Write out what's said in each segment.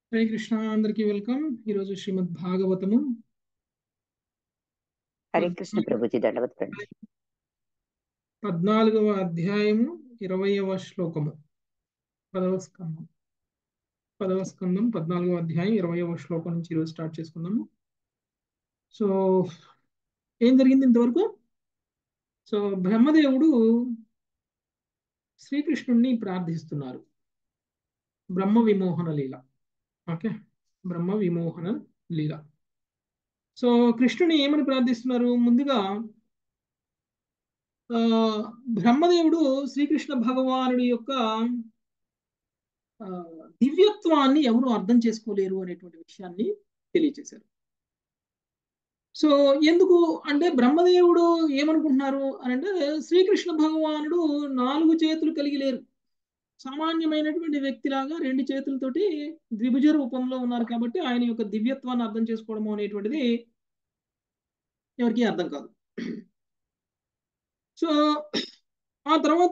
హరే కృష్ణ, అందరికీ వెల్కమ్. ఈరోజు శ్రీమద్ భాగవతము హరే కృష్ణ ప్రభుజీ, దండవత్ ప్రణామం. 14వ అధ్యాయము 20వ శ్లోకము. పదవ స్కందం 14వ అధ్యాయం 20వ శ్లోకం నుంచి ఈరోజు స్టార్ట్ చేసుకుందాము. సో ఏం జరిగింది ఇంతవరకు? సో బ్రహ్మదేవుడు శ్రీకృష్ణుణ్ణి ప్రార్థిస్తున్నారు. బ్రహ్మ విమోహన లీల. ఓకే, బ్రహ్మ విమోహన లీల. సో కృష్ణుని ఏమని ప్రార్థిస్తున్నారు? ముందుగా బ్రహ్మదేవుడు శ్రీకృష్ణ భగవానుడి యొక్క దివ్యత్వాన్ని ఎవరు అర్థం చేసుకోలేరు అనేటువంటి విషయాన్ని తెలియచేశారు. సో ఎందుకు అంటే బ్రహ్మదేవుడు ఏమనుకుంటున్నారు అని అంటే, శ్రీకృష్ణ భగవానుడు 4 చేతులు కలిగి లేరు. సామాన్యమైనటువంటి వ్యక్తిలాగా 2 చేతులతోటి ద్విభుజ రూపంలో ఉన్నారు. కాబట్టి ఆయన యొక్క దివ్యత్వాన్ని అర్థం చేసుకోవడము అనేటువంటిది ఎవరికి అర్థం కాదు. సో ఆ తర్వాత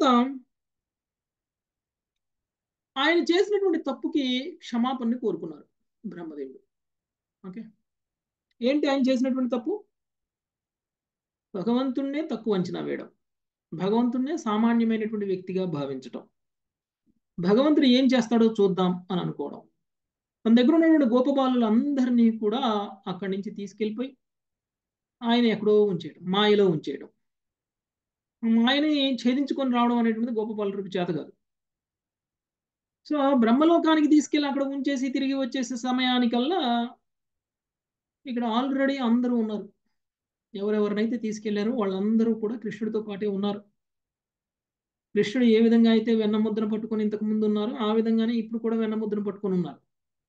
ఆయన చేసినటువంటి తప్పుకి క్షమాపణని కోరుకున్నారు బ్రహ్మదేవుడు. ఓకే, ఏంటి ఆయన చేసినటువంటి తప్పు? భగవంతుణ్ణే తక్కువ అంచనా వేయడం, భగవంతుణ్ణే సామాన్యమైనటువంటి వ్యక్తిగా భావించటం, భగవంతుడు ఏం చేస్తాడో చూద్దాం అని అనుకోవడం, తన దగ్గర ఉన్నటువంటి గోపబాలులందరినీ కూడా అక్కడి నుంచి తీసుకెళ్ళిపోయి ఆయన ఎక్కడో ఉంచేయడం, మాయలో ఉంచేయడం. మాయని ఛేదించుకొని రావడం అనేటువంటిది గోపబాలుడికి చేత కాదు. సో బ్రహ్మలోకానికి తీసుకెళ్ళి అక్కడ ఉంచేసి తిరిగి వచ్చేసే సమయానికల్లా ఇక్కడ ఆల్రెడీ అందరూ ఉన్నారు. ఎవరెవరినైతే తీసుకెళ్లారో వాళ్ళందరూ కూడా కృష్ణుడితో పాటే ఉన్నారు. కృష్ణుడు ఏ విధంగా అయితే వెన్నముద్రను పట్టుకొని ఇంతకు ముందు ఉన్నారో ఆ విధంగానే ఇప్పుడు కూడా వెన్నముద్రను పట్టుకొని ఉన్నారు.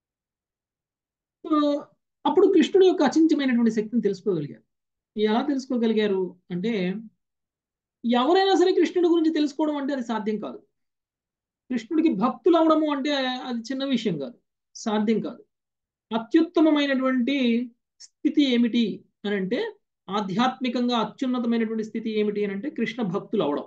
సో అప్పుడు కృష్ణుడి యొక్క అచించమైనటువంటి శక్తిని తెలుసుకోగలిగారు. ఎలా తెలుసుకోగలిగారు అంటే, ఎవరైనా సరే కృష్ణుడి గురించి తెలుసుకోవడం అంటే అది సాధ్యం కాదు. కృష్ణుడికి భక్తులు అవడము అంటే అది చిన్న విషయం కాదు, సాధ్యం కాదు. అత్యుత్తమమైనటువంటి స్థితి ఏమిటి అని అంటే, ఆధ్యాత్మికంగా అత్యున్నతమైనటువంటి స్థితి ఏమిటి అని అంటే కృష్ణ భక్తులు అవడం.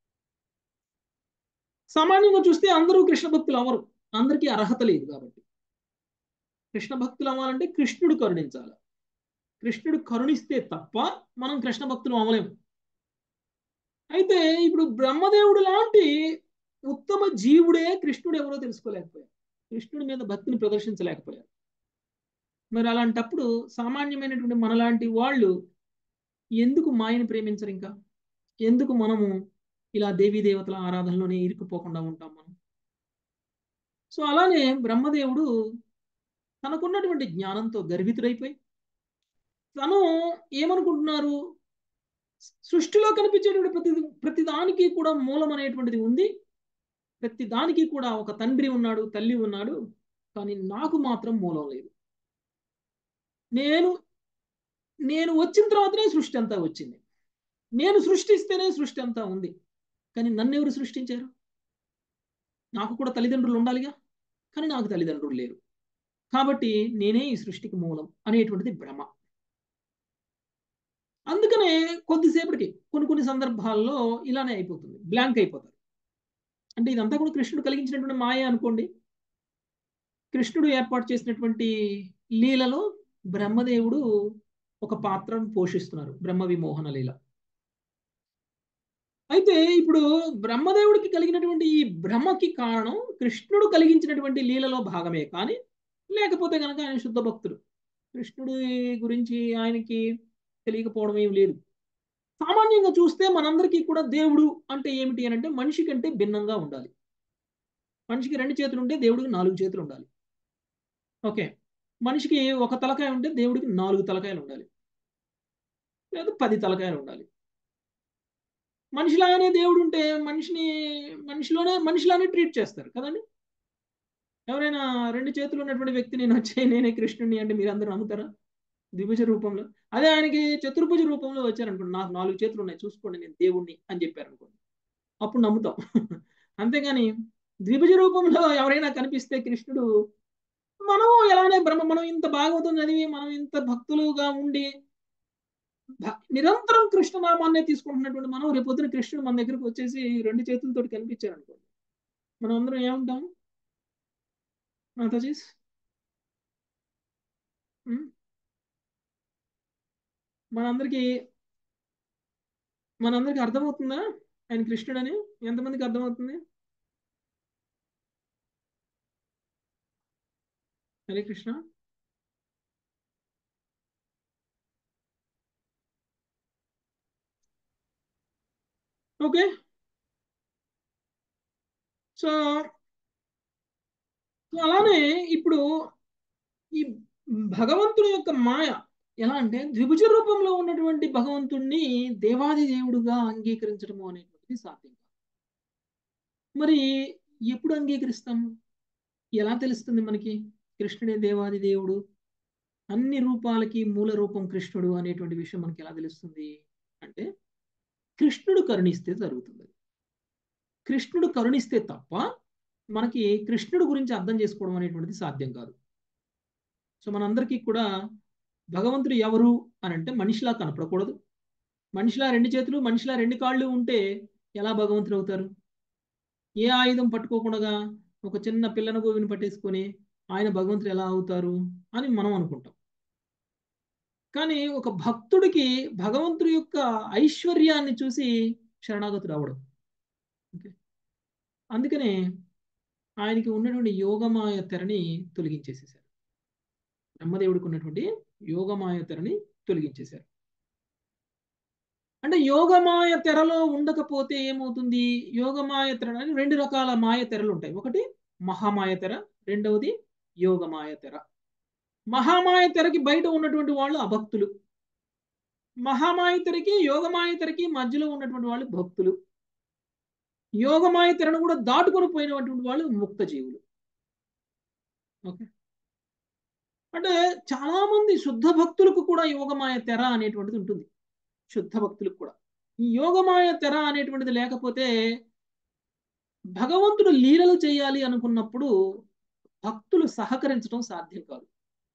సామాన్యంగా చూస్తే అందరూ కృష్ణ భక్తులు అవరు, అందరికీ అర్హత లేదు. కాబట్టి కృష్ణ భక్తులు అవ్వాలంటే కృష్ణుడు కరుణించాలి. కృష్ణుడు కరుణిస్తే తప్ప మనం కృష్ణ భక్తులు అవ్వలేము. అయితే ఇప్పుడు బ్రహ్మదేవుడు లాంటి ఉత్తమ జీవుడే కృష్ణుడు ఎవరో తెలుసుకోలేకపోయారు, కృష్ణుడి మీద భక్తిని ప్రదర్శించలేకపోయారు. మరి అలాంటప్పుడు సామాన్యమైనటువంటి మనలాంటి వాళ్ళు ఎందుకు మాయను ప్రేమించరు? ఇంకా ఎందుకు మనము ఇలా దేవీ దేవతల ఆరాధనలోనే ఇరుక్కుపోకుండా ఉంటాం మనం? సో అలానే బ్రహ్మదేవుడు తనకున్నటువంటి జ్ఞానంతో గర్వితుడైపోయి తను ఏమనుకుంటున్నారు, సృష్టిలో కనిపించేటువంటి ప్రతి దానికి కూడా మూలం అనేటువంటిది ఉంది, ప్రతి దానికి కూడా ఒక తండ్రి ఉన్నాడు, తల్లి ఉన్నాడు, కానీ నాకు మాత్రం మూలం లేదు. నేను నేను వచ్చిన తర్వాతనే సృష్టి అంతా వచ్చింది, నేను సృష్టిస్తేనే సృష్టి అంతా ఉంది, కానీ నన్ను ఎవరు సృష్టించారు? నాకు కూడా తల్లిదండ్రులు ఉండాలిగా, కానీ నాకు తల్లిదండ్రులు లేరు. కాబట్టి నేనే ఈ సృష్టికి మూలం అనేటువంటిది భ్రమ. అందుకనే కొద్దిసేపటికి కొన్ని సందర్భాల్లో ఇలానే అయిపోతుంది, బ్లాంక్ అయిపోతారు. అంటే ఇదంతా కూడా కృష్ణుడు కలిగించినటువంటి మాయ అనుకోండి. కృష్ణుడు ఏర్పాటు చేసినటువంటి లీలలో బ్రహ్మదేవుడు ఒక పాత్రను పోషిస్తున్నారు, బ్రహ్మ విమోహన లీల. అయితే ఇప్పుడు బ్రహ్మదేవుడికి కలిగినటువంటి ఈ భ్రమకి కారణం కృష్ణుడు కలిగించినటువంటి లీలలో భాగమే, కానీ లేకపోతే కనుక ఆయన శుద్ధ భక్తుడు, కృష్ణుడి గురించి ఆయనకి తెలియకపోవడం ఏం లేదు. సామాన్యంగా చూస్తే మనందరికీ కూడా దేవుడు అంటే ఏమిటి అని అంటే, మనిషి కంటే భిన్నంగా ఉండాలి. మనిషికి 2 చేతులు ఉంటే దేవుడికి 4 చేతులు ఉండాలి. ఓకే, మనిషికి ఒక తలకాయ ఉంటే దేవుడికి 4 తలకాయలు ఉండాలి, లేదా 10 తలకాయలు ఉండాలి. మనిషిలాగానే దేవుడు ఉంటే మనిషిలానే ట్రీట్ చేస్తారు కదండి. ఎవరైనా 2 చేతులు ఉన్నటువంటి వ్యక్తి నేను వచ్చి నేనే కృష్ణుడిని అంటే మీరు అందరూ నమ్ముతారా? ద్విభుజ రూపంలో. అదే ఆయనకి చతుర్భుజ రూపంలో వచ్చారనుకోండి, నాకు 4 చేతులు ఉన్నాయి చూసుకోండి నేను దేవుణ్ణి అని చెప్పారు అనుకోండి, అప్పుడు నమ్ముతాం. అంతేగాని ద్విభుజ రూపంలో ఎవరైనా కనిపిస్తే కృష్ణుడు, మనం ఎలానే మనం ఇంత భాగవతం చదివి మనం ఇంత భక్తులుగా ఉండి నిరంతరం కృష్ణనామాన్నే తీసుకుంటున్నటువంటి మనం రేపొద్దున కృష్ణుడు మన దగ్గరకు వచ్చేసి 2 చేతులతో కనిపించారు అనుకోండి, మనం అందరం ఏమంటాం? మాతాజీస్ ఉమ్, మనందరికి మనందరికి అర్థమవుతుందా ఆయన కృష్ణుడని? ఎంతమందికి అర్థమవుతుంది? హరే కృష్ణ. ఓకే. సో అలానే ఇప్పుడు ఈ భగవంతుడి యొక్క మాయ ఎలా అంటే ద్విభుజ రూపంలో ఉన్నటువంటి భగవంతుణ్ణి దేవాది దేవుడుగా అంగీకరించడము అనేటువంటిది సాధ్యం కాదు. మరి ఎప్పుడు అంగీకరిస్తాం? ఎలా తెలుస్తుంది మనకి కృష్ణుడే దేవాది దేవుడు, అన్ని రూపాలకి మూల రూపం కృష్ణుడు అనేటువంటి విషయం మనకి ఎలా తెలుస్తుంది అంటే కృష్ణుడు కరుణిస్తే జరుగుతుంది. కృష్ణుడు కరుణిస్తే తప్ప మనకి కృష్ణుడు గురించి అర్థం చేసుకోవడం అనేటువంటిది సాధ్యం కాదు. సో మనందరికీ కూడా భగవంతుడు ఎవరు అని అంటే మనిషిలా కనపడకూడదు. మనిషిలా 2 చేతులు, మనిషిలా 2 కాళ్ళు ఉంటే ఎలా భగవంతుడు అవుతారు? ఏ ఆయుధం పట్టుకోకుండా ఒక చిన్న పిల్లన గోవిని పట్టేసుకొని ఆయన భగవంతుడు ఎలా అవుతారు అని మనం అనుకుంటాం. కానీ ఒక భక్తుడికి భగవంతుడి యొక్క ఐశ్వర్యాన్ని చూసి శరణాగతుడు అవడం. ఓకే. అందుకనే ఆయనకి ఉన్నటువంటి యోగమాయ తెరని తొలగించేసేసారు. బ్రహ్మదేవుడికి ఉన్నటువంటి యోగమాయ తెరని తొలగించేశారు. అంటే యోగమాయ తెరలో ఉండకపోతే ఏమవుతుంది? యోగమాయ తెర అని 2 రకాల మాయ తెరలు ఉంటాయి. ఒకటి మహామాయ తెర, రెండవది యోగమాయ తెర. మహామాయ తెరకి బయట ఉన్నటువంటి వాళ్ళు అభక్తులు, మహామాయ తెరకి యోగమాయ తెరకి మధ్యలో ఉన్నటువంటి వాళ్ళు భక్తులు. యోగమాయ తెరను కూడా దాటుకొని పోయినటువంటి వాళ్ళు ముక్త జీవులు. ఓకే. అంటే చాలా మంది శుద్ధ భక్తులకు కూడా యోగమాయ తెర అనేటువంటిది ఉంటుంది. శుద్ధ భక్తులకు కూడా ఈ యోగమాయ తెర అనేటువంటిది లేకపోతే భగవంతుడు లీలలు చేయాలి అనుకున్నప్పుడు భక్తులు సహకరించడం సాధ్యం కాదు.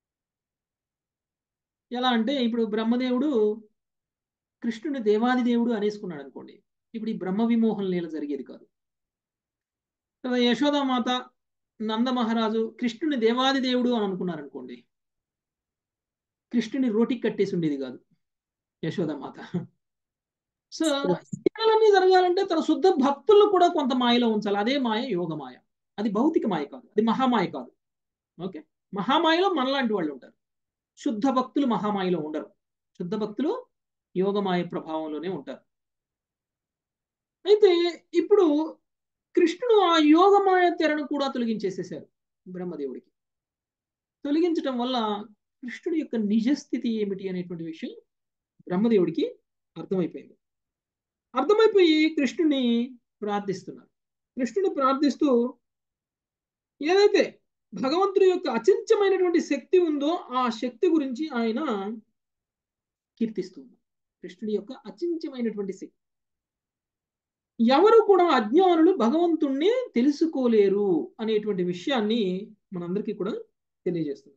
ఎలా అంటే ఇప్పుడు బ్రహ్మదేవుడు కృష్ణుని దేవాది దేవుడు అనేసుకున్నాడు అనుకోండి, ఇప్పుడు ఈ బ్రహ్మ విమోహం లీల జరిగేది కాదు. తర్వాత యశోదామాత, నంద మహారాజు కృష్ణుని దేవాది దేవుడు అని అనుకున్నారు అనుకోండి, కృష్ణుని రోటికి కట్టేసి ఉండేది కాదు యశోదామాత. సో లీలలన్నీ జరగాలంటే తన శుద్ధ భక్తులను కూడా కొంత మాయలో ఉంచాలి. అదే మాయ యోగమాయ. అది భౌతిక మాయ కాదు, అది మహామాయ కాదు. ఓకే. మహామాయలో మనలాంటి వాళ్ళు ఉంటారు. శుద్ధ భక్తులు మహామాయలో ఉండరు. శుద్ధ భక్తులు యోగమాయ ప్రభావంలోనే ఉంటారు. అయితే ఇప్పుడు కృష్ణుడు ఆ యోగమాయ తెరను కూడా తొలగించేసేసారు బ్రహ్మదేవుడికి. తొలగించడం వల్ల కృష్ణుడి యొక్క నిజస్థితి ఏమిటి అనేటువంటి విషయం బ్రహ్మదేవుడికి అర్థమైపోయింది. అర్థమైపోయి కృష్ణుని ప్రార్థిస్తున్నారు. కృష్ణుని ప్రార్థిస్తూ ఏదైతే భగవంతుడి యొక్క అచించమైనటువంటి శక్తి ఉందో ఆ శక్తి గురించి ఆయన కీర్తిస్తున్నారు. కృష్ణుడి యొక్క అచించమైనటువంటి శక్తి. ఎవరు కూడా అజ్ఞానులు భగవంతుణ్ణి తెలుసుకోలేరు అనేటువంటి విషయాన్ని మనందరికీ కూడా తెలియజేస్తుంది.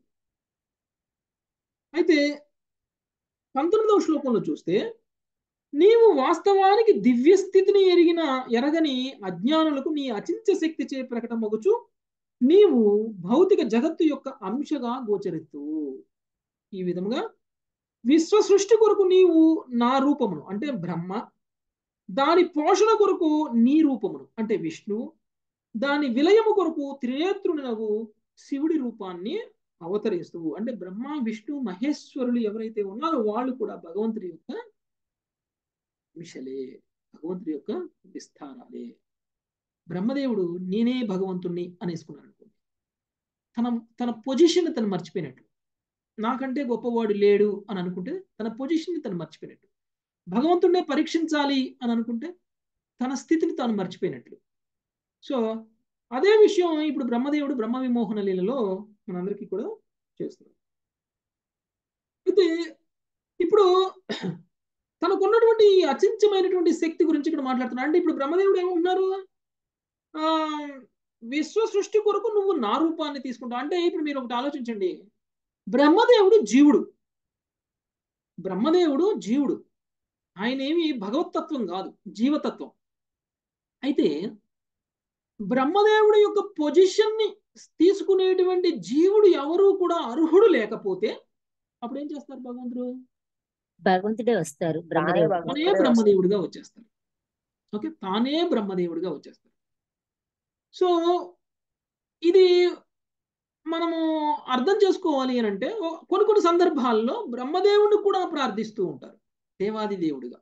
అయితే 19వ శ్లోకంలో చూస్తే నీవు వాస్తవానికి దివ్య స్థితిని ఎరగని అజ్ఞానులకు నీ అచించ శక్తి చే ప్రకటమగుచు నీవు భౌతిక జగత్తు యొక్క అంశగా గోచరిస్తువు. ఈ విధముగా విశ్వ సృష్టి కొరకు నీవు నా రూపమును అంటే బ్రహ్మ, దాని పోషణ కొరకు నీ రూపమును అంటే విష్ణువు, దాని విలయము కొరకు త్రినేత్రునగు శివుడి రూపాన్ని అవతరిస్తూ అంటే బ్రహ్మ విష్ణు మహేశ్వరులు ఎవరైతే ఉన్నారో వాళ్ళు కూడా భగవంతుడి యొక్క అంశలే, భగవంతుడి యొక్క విస్తారాలే. బ్రహ్మదేవుడు నేనే భగవంతుణ్ణి అనేసుకున్నాడు అనుకోండి, తన తన పొజిషన్ తను మర్చిపోయినట్లు. నాకంటే గొప్పవాడు లేడు అని అనుకుంటే తన పొజిషన్ని తను మర్చిపోయినట్టు. భగవంతుడినే పరీక్షించాలి అని అనుకుంటే తన స్థితిని తాను మర్చిపోయినట్లు. సో అదే విషయం ఇప్పుడు బ్రహ్మదేవుడు బ్రహ్మ విమోహన లీలలో మనందరికీ కూడా చేస్తున్నాడు. అయితే ఇప్పుడు తనకున్నటువంటి అచించమైనటువంటి శక్తి గురించి ఇక్కడ మాట్లాడుతున్నాడు. అంటే ఇప్పుడు బ్రహ్మదేవుడు ఏమంటున్నారు? ఆ విశ్వ సృష్టి కొరకు నువ్వు నా రూపాన్ని తీసుకుంటావు. అంటే ఇప్పుడు మీరు ఒకటి ఆలోచించండి, బ్రహ్మదేవుడు జీవుడు, బ్రహ్మదేవుడు జీవుడు, ఆయన ఏమి భగవతత్వం కాదు, జీవతత్వం. అయితే బ్రహ్మదేవుడి యొక్క పొజిషన్ని తీసుకునేటువంటి జీవుడు ఎవరు కూడా అర్హుడు లేకపోతే అప్పుడు ఏం చేస్తారు భగవంతుడు? భగవంతుడే వస్తారు, తానే బ్రహ్మదేవుడు తానే భగవంతుడే వస్తారు. బ్రహ్మదేవుడిగా వచ్చేస్తారు. ఓకే, తానే బ్రహ్మదేవుడిగా వచ్చేస్తారు. సో ఇది మనము అర్థం చేసుకోవాలి అని అంటే కొన్ని కొన్ని సందర్భాల్లో బ్రహ్మదేవుడిని కూడా ప్రార్థిస్తూ ఉంటారు దేవాది దేవుడిగా.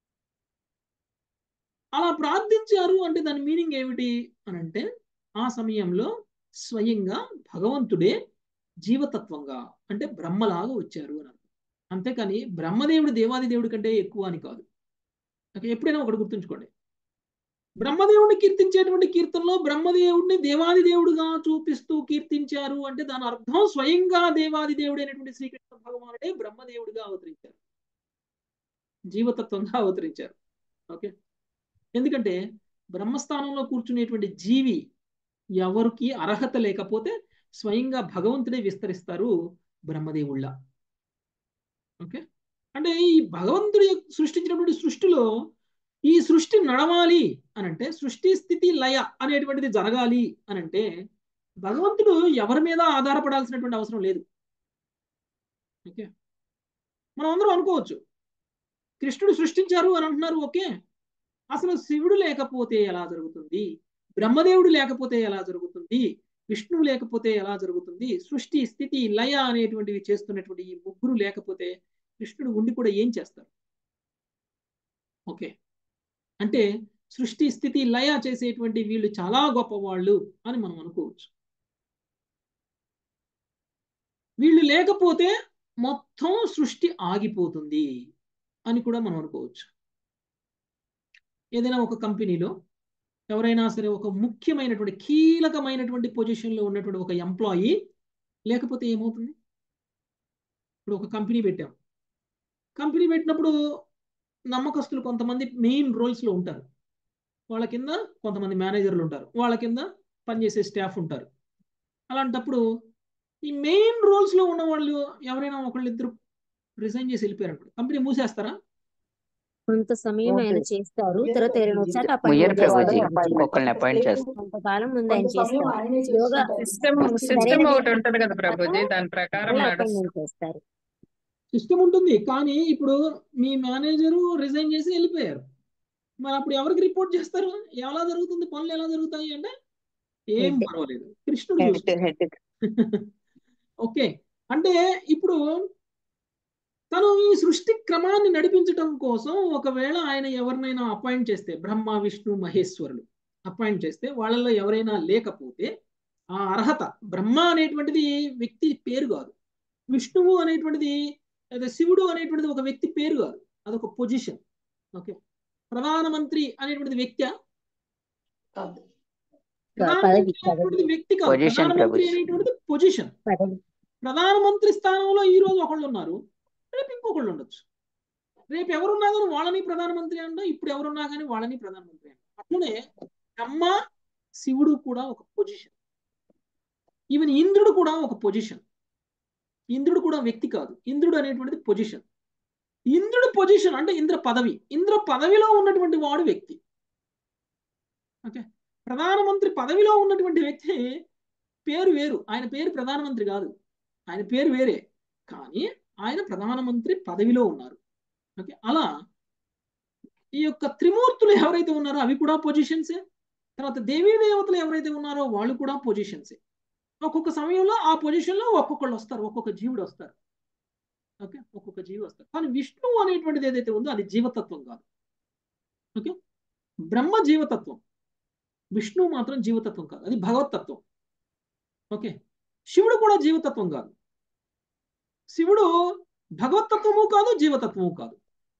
అలా ప్రార్థించారు అంటే దాని మీనింగ్ ఏమిటి అని అంటే ఆ సమయంలో స్వయంగా భగవంతుడే జీవతత్వంగా అంటే బ్రహ్మలాగా వచ్చారు అని అర్థం. అంతేకాని బ్రహ్మదేవుడు దేవాది దేవుడి కంటే ఎక్కువ అని కాదు. ఓకే, ఎప్పుడైనా ఒకటి గుర్తుంచుకోండి, బ్రహ్మదేవుడిని కీర్తించేటువంటి కీర్తనలో బ్రహ్మదేవుడిని దేవాది దేవుడుగా చూపిస్తూ కీర్తించారు అంటే దాని అర్థం స్వయంగా దేవాది దేవుడు అయినటువంటి శ్రీకృష్ణ భగవానుడే బ్రహ్మదేవుడిగా అవతరించారు, జీవతత్వంగా అవతరించారు. ఓకే, ఎందుకంటే బ్రహ్మస్థానంలో కూర్చునేటువంటి జీవి ఎవరికి అర్హత లేకపోతే స్వయంగా భగవంతుడే విస్తరిస్తారు బ్రహ్మదేవుళ్ళ. ఓకే, అంటే ఈ భగవంతుడి సృష్టించినటువంటి సృష్టిలో ఈ సృష్టి నడవాలి అనంటే సృష్టి స్థితి లయ అనేటువంటిది జరగాలి అనంటే భగవంతుడు ఎవరి మీద ఆధారపడాల్సినటువంటి అవసరం లేదు. ఓకే, మనం అందరం అనుకోవచ్చు కృష్ణుడు సృష్టించారు అని అంటున్నారు. ఓకే, అసలు శివుడు లేకపోతే ఎలా జరుగుతుంది, బ్రహ్మదేవుడు లేకపోతే ఎలా జరుగుతుంది, విష్ణువు లేకపోతే ఎలా జరుగుతుంది, సృష్టి స్థితి లయ అనేటువంటివి చేస్తున్నటువంటి ఈ ముగ్గురు లేకపోతే కృష్ణుడు ఉండి కూడా ఏం చేస్తారు? ఓకే, అంటే సృష్టి స్థితి లయ చేసేటువంటి వీళ్ళు చాలా గొప్పవాళ్ళు అని మనం అనుకోవచ్చు. వీళ్ళు లేకపోతే మొత్తం సృష్టి ఆగిపోతుంది అని కూడా మనం అనుకోవచ్చు. ఏదైనా ఒక కంపెనీలో ఎవరైనా సరే ఒక ముఖ్యమైనటువంటి కీలకమైనటువంటి పొజిషన్లో ఉన్నటువంటి ఒక ఎంప్లాయీ లేకపోతే ఏమవుతుంది? ఇప్పుడు ఒక కంపెనీ పెట్టాం, కంపెనీ పెట్టినప్పుడు నమ్మకస్తులు కొంతమంది మెయిన్ రోల్స్లో ఉంటారు, వాళ్ళ కింద కొంతమంది మేనేజర్లు ఉంటారు, వాళ్ళ కింద పనిచేసే స్టాఫ్ ఉంటారు. అలాంటప్పుడు ఈ మెయిన్ రోల్స్లో ఉన్న వాళ్ళు ఎవరైనా ఒకళ్ళు ఇద్దరు రిజైన్ చేసి వెళ్ళిపోయారు, కంపెనీ మూసేస్తారా? కొంత సమయం ఆయన చేస్తారు, తర్వాత ఎవరైనా వచ్చాక ముయ్యర్ అపాయింట్మెంట్ ప్రభుజీ చేస్తారు. ఒకళ్ళని అపాయింట్ చేస్తారు. కొంతకాలం ముందు ఆయన చేస్తారు, స్లోగా సిస్టమ్ ఒకటి ఉంటుంది కదా ప్రభుజీ, దాని ప్రకారం మళ్ళీ నడుస్తుంది. అపాయింట్మెంట్ చేస్తారు. సిస్టమ్ ఉంటుంది, కానీ ఇప్పుడు మీ మేనేజరు రిజైన్ చేసి వెళ్ళిపోయారు, మరి అప్పుడు ఎవరికి రిపోర్ట్ చేస్తారు? ఎలా జరుగుతుంది, పనులు ఎలా జరుగుతాయి అంటే ఏం Head. పర్వాలేదు, కృష్ణుడు హెడ్ చూసుకుంటాడు. హెడ్ ఓకే, అంటే ఇప్పుడు తను ఈ సృష్టి క్రమాన్ని నడిపించడం కోసం ఒకవేళ ఆయన ఎవరినైనా అపాయింట్ చేస్తే, బ్రహ్మ విష్ణు మహేశ్వరులు అపాయింట్ చేస్తే వాళ్ళలో ఎవరైనా లేకపోతే ఆ అర్హత, బ్రహ్మ అనేటువంటిది వ్యక్తి పేరు కాదు, విష్ణువు అనేటువంటిది లేదా శివుడు అనేటువంటిది ఒక వ్యక్తి పేరు కాదు, అదొక పొజిషన్. ఓకే, ప్రధానమంత్రి అనేటువంటిది వ్యక్తి పదవి ప్రధానమంత్రి వ్యక్తి కాదు, పొజిషన్ ప్రధానమంత్రి ప్రభుజీ. అనేటువంటిది పొజిషన్. పదవి. ప్రధానమంత్రి స్థానంలో ఈ రోజు ఒకళ్ళు ఉన్నారు, రేపు ఇంకొకళ్ళు ఉండొచ్చు, రేపు ఎవరున్నా కానీ వాళ్ళని ప్రధానమంత్రి అంటాం, ఇప్పుడు ఎవరున్నా కానీ వాళ్ళని ప్రధానమంత్రి అంటాం. అట్లనే బ్రహ్మ శివుడు కూడా ఒక పొజిషన్, ఈవెన్ ఇంద్రుడు కూడా ఒక పొజిషన్. ఇంద్రుడు కూడా వ్యక్తి కాదు, ఇంద్రుడు అనేటువంటిది పొజిషన్. ఇంద్రుడు పొజిషన్ అంటే ఇంద్ర పదవి, ఇంద్ర పదవిలో ఉన్నటువంటి వాడు వ్యక్తి. ఓకే, ప్రధానమంత్రి పదవిలో ఉన్నటువంటి వ్యక్తి పేరు వేరు, ఆయన పేరు ప్రధానమంత్రి కాదు, ఆయన పేరు వేరే, కానీ ఆయన ప్రధానమంత్రి పదవిలో ఉన్నారు. ఓకే, అలా ఈ యొక్క త్రిమూర్తులు ఎవరైతే ఉన్నారో అవి కూడా పొజిషన్సే, తర్వాత దేవీ దేవతలు ఎవరైతే ఉన్నారో వాళ్ళు కూడా పొజిషన్సే. ఒక్కొక్క సమయంలో ఆ పొజిషన్లో ఒక్కొక్కళ్ళు వస్తారు, ఒక్కొక్క జీవుడు వస్తారు. ఓకే, ఒక్కొక్క జీవి వస్తారు. కానీ విష్ణువు అనేటువంటిది ఏదైతే ఉందో అది జీవతత్వం కాదు. ఓకే, బ్రహ్మ జీవతత్వం, విష్ణువు మాత్రం జీవతత్వం కాదు, అది భగవతత్వం. ఓకే, శివుడు కూడా జీవతత్వం కాదు, శివుడు భగవతత్వము కాదు, జీవతత్వము కాదు.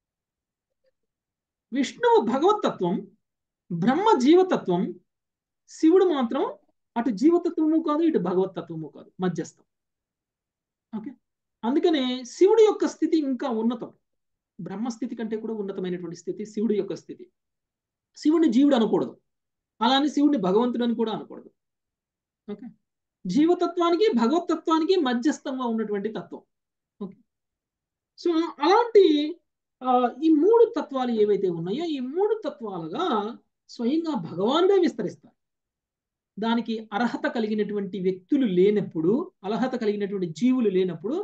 విష్ణువు భగవతత్వం, బ్రహ్మ జీవతత్వం, శివుడు మాత్రం అటు జీవతత్వము కాదు, ఇటు భగవతత్వము కాదు, మధ్యస్థం. ఓకే, అందుకనే శివుడి యొక్క స్థితి ఇంకా ఉన్నతం, బ్రహ్మస్థితి కంటే కూడా ఉన్నతమైనటువంటి స్థితి శివుడి యొక్క స్థితి. శివుడిని జీవుడు అనకూడదు, అలానే శివుడిని భగవంతుడు అని కూడా అనకూడదు. ఓకే, జీవతత్వానికి భగవతత్వానికి మధ్యస్థంగా ఉన్నటువంటి తత్వం. ఓకే, సో అలాంటి ఈ మూడు తత్వాలు ఏవైతే ఉన్నాయో ఈ మూడు తత్వాలుగా స్వయంగా భగవానుడే విస్తరిస్తారు. దానికి అర్హత కలిగినటువంటి వ్యక్తులు లేనప్పుడు, అర్హత కలిగినటువంటి జీవులు లేనప్పుడు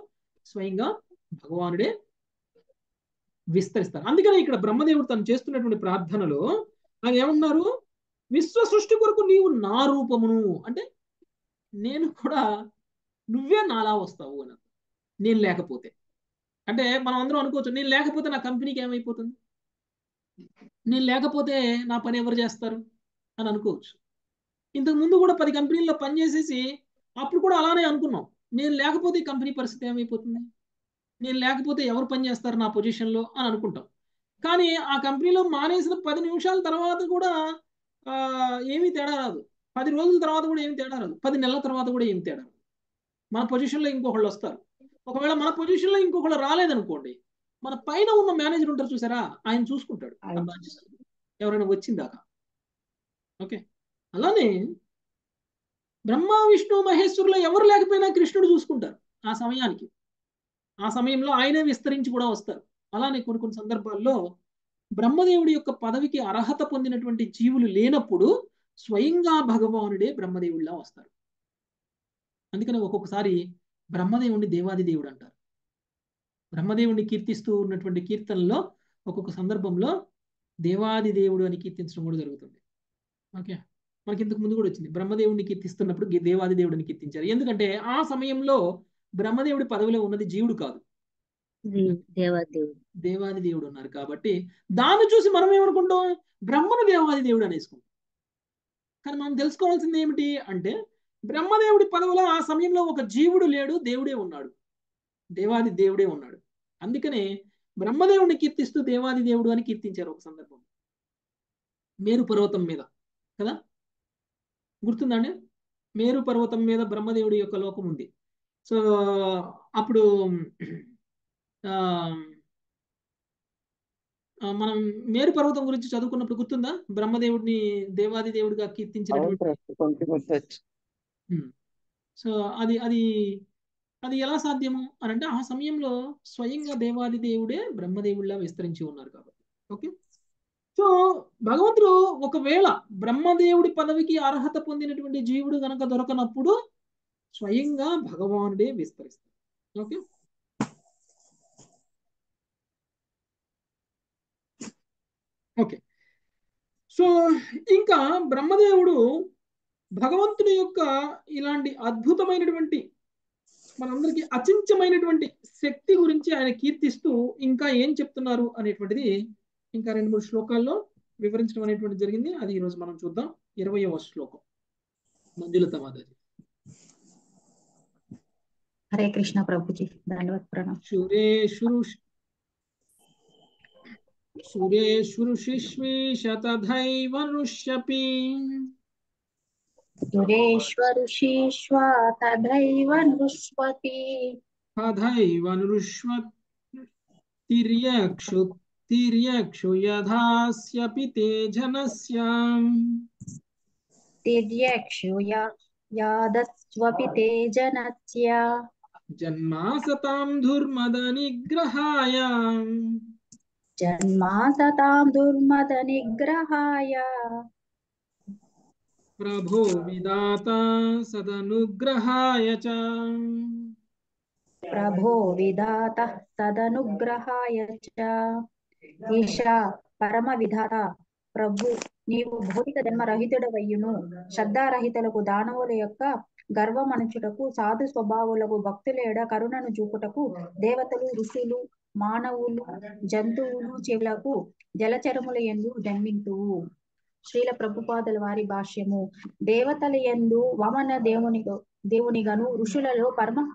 స్వయంగా భగవానుడే విస్తరిస్తారు. అందుకనే ఇక్కడ బ్రహ్మదేవుడు తను చేస్తున్నటువంటి ప్రార్థనలో ఆయన ఏమన్నారు, విశ్వ సృష్టి కొరకు నీవు నా రూపమును, అంటే నేను కూడా నువ్వే నాలా వస్తావు అని. నేను లేకపోతే, అంటే మనం అందరం అనుకోవచ్చు, నేను లేకపోతే నా కంపెనీకి ఏమైపోతుంది, నేను లేకపోతే నా పని ఎవరు చేస్తారు అని అనుకోవచ్చు. ఇంతకు ముందు కూడా 10 కంపెనీల్లో పనిచేసేసి అప్పుడు కూడా అలానే అనుకున్నాం, నేను లేకపోతే ఈ కంపెనీ పరిస్థితి ఏమైపోతుంది, నేను లేకపోతే ఎవరు పని చేస్తారు నా పొజిషన్లో అని అనుకుంటాం. కానీ ఆ కంపెనీలో మానేసిన 10 నిమిషాల తర్వాత కూడా ఏమీ తేడా రాదు, 10 రోజుల తర్వాత కూడా ఏమి తేడా రాదు, 10 నెలల తర్వాత కూడా ఏమి తేడా రాదు. మన పొజిషన్లో ఇంకొకళ్ళు వస్తారు. ఒకవేళ మన పొజిషన్లో ఇంకొకళ్ళు రాలేదనుకోండి, మన పైన ఉన్న మేనేజర్ ఉంటారు చూసారా, ఆయన చూసుకుంటాడు ఆ బాధ్యత ఎవరైనా వచ్చిందాకా. ఓకే, అలానే బ్రహ్మ విష్ణు మహేశ్వరులు ఎవరు లేకపోయినా కృష్ణుడు చూసుకుంటారు ఆ సమయానికి. ఆ సమయంలో ఆయనే విస్తరించి కూడా వస్తారు. అలానే కొన్ని కొన్ని సందర్భాల్లో బ్రహ్మదేవుడి యొక్క పదవికి అర్హత పొందినటువంటి జీవులు లేనప్పుడు స్వయంగా భగవానుడే బ్రహ్మదేవుడిలా వస్తారు. అందుకని ఒక్కొక్కసారి బ్రహ్మదేవుడిని దేవాది దేవుడు అంటారు. బ్రహ్మదేవుడిని కీర్తిస్తూ ఉన్నటువంటి కీర్తనలో ఒక్కొక్క సందర్భంలో దేవాది దేవుడు అని కీర్తించడం కూడా జరుగుతుంది. ఓకే, మనకి ఇంతకు ముందు కూడా వచ్చింది, బ్రహ్మదేవుడిని కీర్తిస్తున్నప్పుడు దేవాది దేవుడిని కీర్తించారు. ఎందుకంటే ఆ సమయంలో బ్రహ్మదేవుడి పదవిలో ఉన్నది జీవుడు కాదు, దేవాదేవుడు, దేవాది దేవుడు ఉన్నారు. కాబట్టి దాన్ని చూసి మనం ఏమనుకుంటాం, బ్రహ్మను దేవాది దేవుడు అనేసుకుంటాం. కానీ మనం తెలుసుకోవాల్సింది ఏమిటి అంటే, బ్రహ్మదేవుడి పదవిలో ఆ సమయంలో ఒక జీవుడు లేడు, దేవుడే ఉన్నాడు, దేవాది దేవుడే ఉన్నాడు. అందుకనే బ్రహ్మదేవుడిని కీర్తిస్తూ దేవాది దేవుడు అని కీర్తించారు ఒక సందర్భం, మేరు పర్వతం మీద కదా, గుర్తుందండి? మేరు పర్వతం మీద బ్రహ్మదేవుడి యొక్క లోకం ఉంది. సో అప్పుడు మనం మేరు పర్వతం గురించి చదువుకున్నప్పుడు గుర్తుందా, బ్రహ్మదేవుడిని దేవాది దేవుడిగా కీర్తించినటువంటి. సో అది అది అది ఎలా సాధ్యము అని అంటే, ఆ సమయంలో స్వయంగా దేవాది దేవుడే బ్రహ్మదేవుడిలా విస్తరించి ఉన్నారు కాబట్టి. ఓకే, సో భగవంతుడు ఒకవేళ బ్రహ్మదేవుడి పదవికి అర్హత పొందినటువంటి జీవుడు గనక దొరకనప్పుడు స్వయంగా భగవానుడే విస్తరిస్తారు. Okay, okay. సో ఇంకా బ్రహ్మదేవుడు భగవంతుడి యొక్క ఇలాంటి అద్భుతమైనటువంటి మనందరికీ అచించమైనటువంటి శక్తి గురించి ఆయన కీర్తిస్తూ ఇంకా ఏం చెప్తున్నారు అనేటువంటిది ఇంకా 2-3 శ్లోకాల్లో వివరించడం అనేటువంటి జరిగింది. అది ఈరోజు మనం చూద్దాం. 20వ శ్లోకం, మంజులత మాతాజీ. హరే కృష్ణ ప్రభుజీ, దండవత్ ప్రణామం. సురేషురుషిష్మీష తథైవ నృష్యపి సురేష్వరుషీష్వ తథైవ నృష్వతి తథైవ నృష్వతిర్యక్షు యథాస్యపి తే జనస్య తిర్యక్షు యాదస్వపి తే జనస్య జన్మాసతాం దుర్మద నిగ్రహాయ జన్మాసతాం దుర్మద నిగ్రహాయ ప్రభో విదాత సదనుగ్రహాయ చ. ప్రభో విధాత తదనుగ్రహాయ చ. ఈశా పరమ విధాత ప్రభు, నీవు భౌతిక జన్మ రహితుడవయ్యును, శ్రద్ధారహితులకు దానవుల యొక్క గర్వమణుచుటకు, సాధు స్వభావులకు భక్తులేడ కరుణను చూపుటకు, దేవతలు, ఋషులు, మానవులు, జంతువులు, చెవులకు జలచరముల యందు జన్మింతువు. శ్రీల ప్రభుపాదుల వారి భాష్యము. దేవతల యందు వామన దేవునిగను, ఋషులలో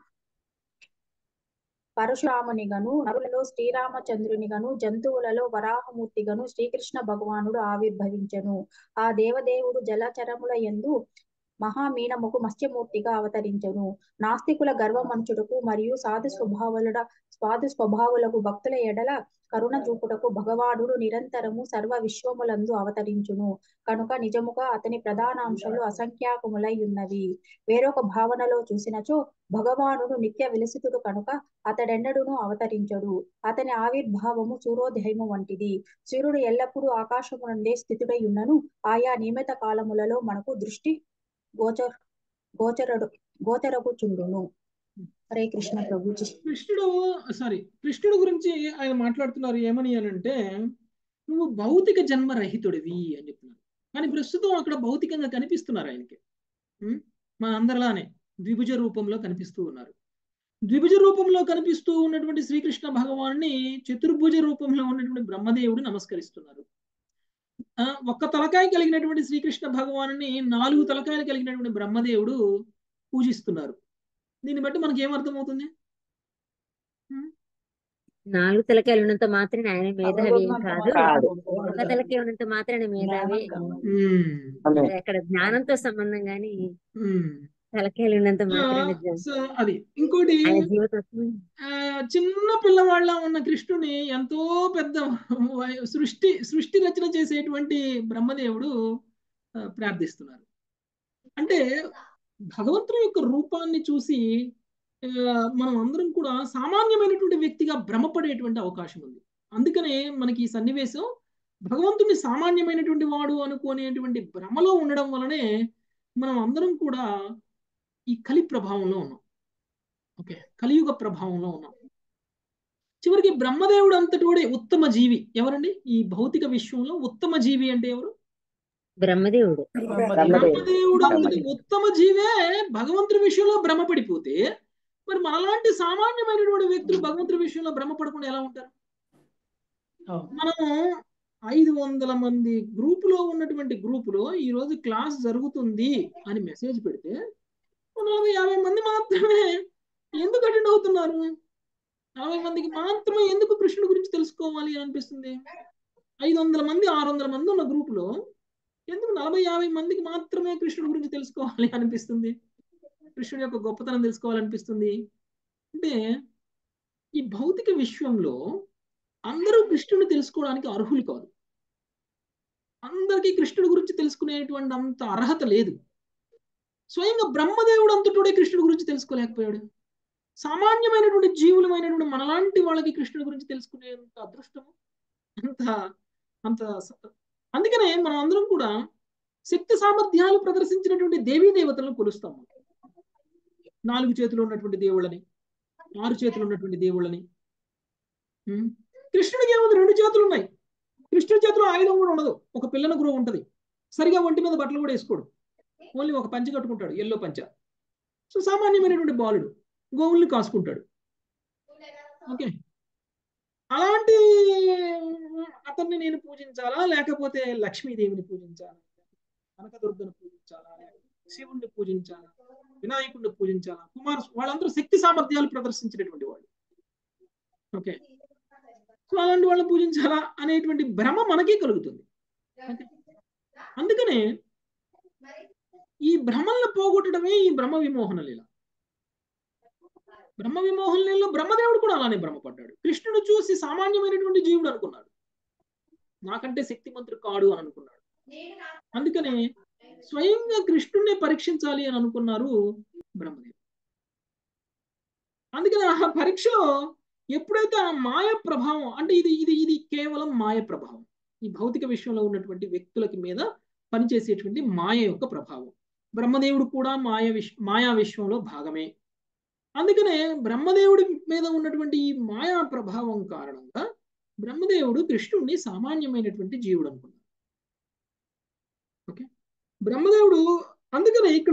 పరశురామునిగను, నరులలో శ్రీరామచంద్రునిగను, జంతువులలో వరాహమూర్తిగను శ్రీకృష్ణ భగవానుడు ఆవిర్భవించెను. ఆ దేవదేవుడు జలచరముల యందు మహామీనముకు మత్స్యమూర్తిగా అవతరించెను. నాస్తికుల గర్వమంచుటకు మరియు సాధు స్వభావులకు భక్తుల ఎడల కరుణ చూపుటకు భగవానుడు నిరంతరము సర్వ విశ్వములందు అవతరించును. కనుక నిజముగా అతని ప్రధానాంశాలు అసంఖ్యాకములై ఉన్నవి. వేరొక భావనలో చూసినచో భగవానుడు నిత్య విలసితుడు కనుక అతడెన్నడూను అవతరించడు. అతని ఆవిర్భావము సూర్యోదయము వంటిది. సూర్యుడు ఎల్లప్పుడూ ఆకాశము నుండే స్థితుడై ఉన్నను ఆయా నియమిత కాలములలో మనకు దృష్టి గోచరగుచుండును. హరే కృష్ణ ప్రభుజీ. కృష్ణుడు గురించి ఆయన మాట్లాడుతున్నారు ఏమని అని అంటే, నువ్వు భౌతిక జన్మ రహితుడివి అని చెప్తున్నారు. కానీ ప్రస్తుతం అక్కడ భౌతికంగా కనిపిస్తున్నారు ఆయనకి. మన అందరిలానే ద్విభుజ రూపంలో కనిపిస్తూ ఉన్నారు. ద్విభుజ రూపంలో కనిపిస్తూ ఉన్నటువంటి శ్రీకృష్ణ భగవాన్ని చతుర్భుజ రూపంలో ఉన్నటువంటి బ్రహ్మదేవుడు నమస్కరిస్తున్నారు. ఒక్క తలకాయ కలిగినటువంటి శ్రీకృష్ణ భగవాన్ని 4 తలకాయలు కలిగినటువంటి బ్రహ్మదేవుడు పూజిస్తున్నారు. దీన్ని బట్టి మనకి ఏమర్థమవుతుంది? 4 తలకాయలు ఉన్నంత మాత్రం ఆయన మేధావి ఏం కాదు. ఒక తలకాయ ఉన్నంత మాత్రం మేధావి. అక్కడ జ్ఞానంతో సంబంధం గాని తలకాయలు ఉన్నంత మాత్రం అది. ఇంకోటి, చిన్న పిల్లవాళ్ళ ఉన్న కృష్ణుని ఎంతో పెద్ద సృష్టి రచన చేసేటువంటి బ్రహ్మదేవుడు ప్రార్థిస్తున్నారు. అంటే భగవంతుని యొక్క రూపాన్ని చూసి మనం అందరం కూడా సామాన్యమైనటువంటి వ్యక్తిగా భ్రమపడేటువంటి అవకాశం ఉంది. అందుకనే మనకి ఈ సన్నివేశం భగవంతుని సామాన్యమైనటువంటి వాడు అనుకునేటువంటి భ్రమలో ఉండడం వలనే మనం అందరం కూడా ఈ కలి ప్రభావంలో ఉన్నాం. ఓకే, కలియుగ ప్రభావంలో ఉన్నాం. చివరికి బ్రహ్మదేవుడు అంతటోడే ఉత్తమ జీవి ఎవరండి? ఈ భౌతిక విశ్వంలో ఉత్తమ జీవి అంటే ఎవరు? బ్రహ్మదేవుడు. బ్రహ్మదేవుడు అంతటి ఉత్తమ జీవే భగవంతుడి విషయంలో భ్రమపడిపోతే మరి మనలాంటి సామాన్యమైనటువంటి వ్యక్తులు భగవంతుడి విషయంలో భ్రమపడకుండా ఎలా ఉంటారు? మనం 500 మంది గ్రూపులో ఉన్నటువంటి గ్రూపులో ఈ రోజు క్లాస్ జరుగుతుంది అని మెసేజ్ పెడితే 40-50 మంది మాత్రమే ఎందుకు అటెండ్ అవుతున్నారు? 40 మందికి మాత్రమే ఎందుకు కృష్ణుడి గురించి తెలుసుకోవాలి అని అనిపిస్తుంది? 500 మంది 600 మంది ఉన్న గ్రూపులో ఎందుకు 40-50 మందికి మాత్రమే కృష్ణుడి గురించి తెలుసుకోవాలి అనిపిస్తుంది? కృష్ణుడి యొక్క గొప్పతనం తెలుసుకోవాలనిపిస్తుంది. అంటే ఈ భౌతిక విశ్వంలో అందరూ కృష్ణుడిని తెలుసుకోవడానికి అర్హులు కాదు. అందరికీ కృష్ణుడి గురించి తెలుసుకునేటువంటి అంత అర్హత లేదు. స్వయంగా బ్రహ్మదేవుడు అంతటోడే కృష్ణుడి గురించి తెలుసుకోలేకపోయాడు. సామాన్యమైనటువంటి జీవులమైనటువంటి మనలాంటి వాళ్ళకి కృష్ణుడి గురించి తెలుసుకునేంత అదృష్టము అంత అందుకనే మనం అందరం కూడా శక్తి సామర్థ్యాలు ప్రదర్శించినటువంటి దేవీ దేవతలను కొలుస్తాము. 4 చేతులు ఉన్నటువంటి దేవుళ్ళని, 6 చేతులు ఉన్నటువంటి దేవుళ్ళని. కృష్ణుడికి ఏముంది? 2 చేతులు ఉన్నాయి. కృష్ణుడి చేతిలో ఆయుధం కూడా ఉండదు. ఒక పిల్లన గురువు ఉంటది. సరిగా ఒంటి మీద బట్టలు కూడా వేసుకోడు. ఓన్లీ ఒక పంచ కట్టుకుంటాడు, ఎల్లో పంచ. సో సామాన్యమైనటువంటి బాలుడు గోవుల్ని కాసుకుంటాడు. ఓకే, అలాంటి అతన్ని నేను పూజించాలా, లేకపోతే లక్ష్మీదేవిని పూజించాలా, కనకదుర్గను పూజించాలా, శివుణ్ణి పూజించాలా, వినాయకుడిని పూజించాలా? వాళ్ళందరూ శక్తి సామర్థ్యాలు ప్రదర్శించినటువంటి వాళ్ళు. ఓకే, సో అలాంటి వాళ్ళని పూజించాలా అనేటువంటి భ్రమ మనకే కలుగుతుంది. అందుకనే ఈ భ్రమలను పోగొట్టడమే ఈ బ్రహ్మ విమోహన లీల. బ్రహ్మ విమోహన లీలలో బ్రహ్మదేవుడు కూడా అలానే భ్రమపడ్డాడు. కృష్ణుడు చూసి సామాన్యమైనటువంటి జీవుడు అనుకున్నాడు, నాకంటే శక్తిమంతుడు కాడు అని అనుకున్నాడు. అందుకనే స్వయంగా కృష్ణుడిని పరీక్షించాలి అని అనుకున్నారు బ్రహ్మదేవుడు. అందుకని ఆ పరీక్షలో ఎప్పుడైతే ఆ మాయ ప్రభావం, అంటే ఇది కేవలం మాయ ప్రభావం, ఈ భౌతిక విశ్వంలో ఉన్నటువంటి వ్యక్తులకి మీద పనిచేసేటువంటి మాయ యొక్క ప్రభావం. బ్రహ్మదేవుడు కూడా మాయా విశ్వంలో భాగమే. అందుకనే బ్రహ్మదేవుడి మీద ఉన్నటువంటి ఈ మాయా ప్రభావం కారణంగా బ్రహ్మదేవుడు కృష్ణుడిని సామాన్యమైనటువంటి జీవుడు అనుకున్నాడు. ఓకే, బ్రహ్మదేవుడు అందుకనే ఇక్కడ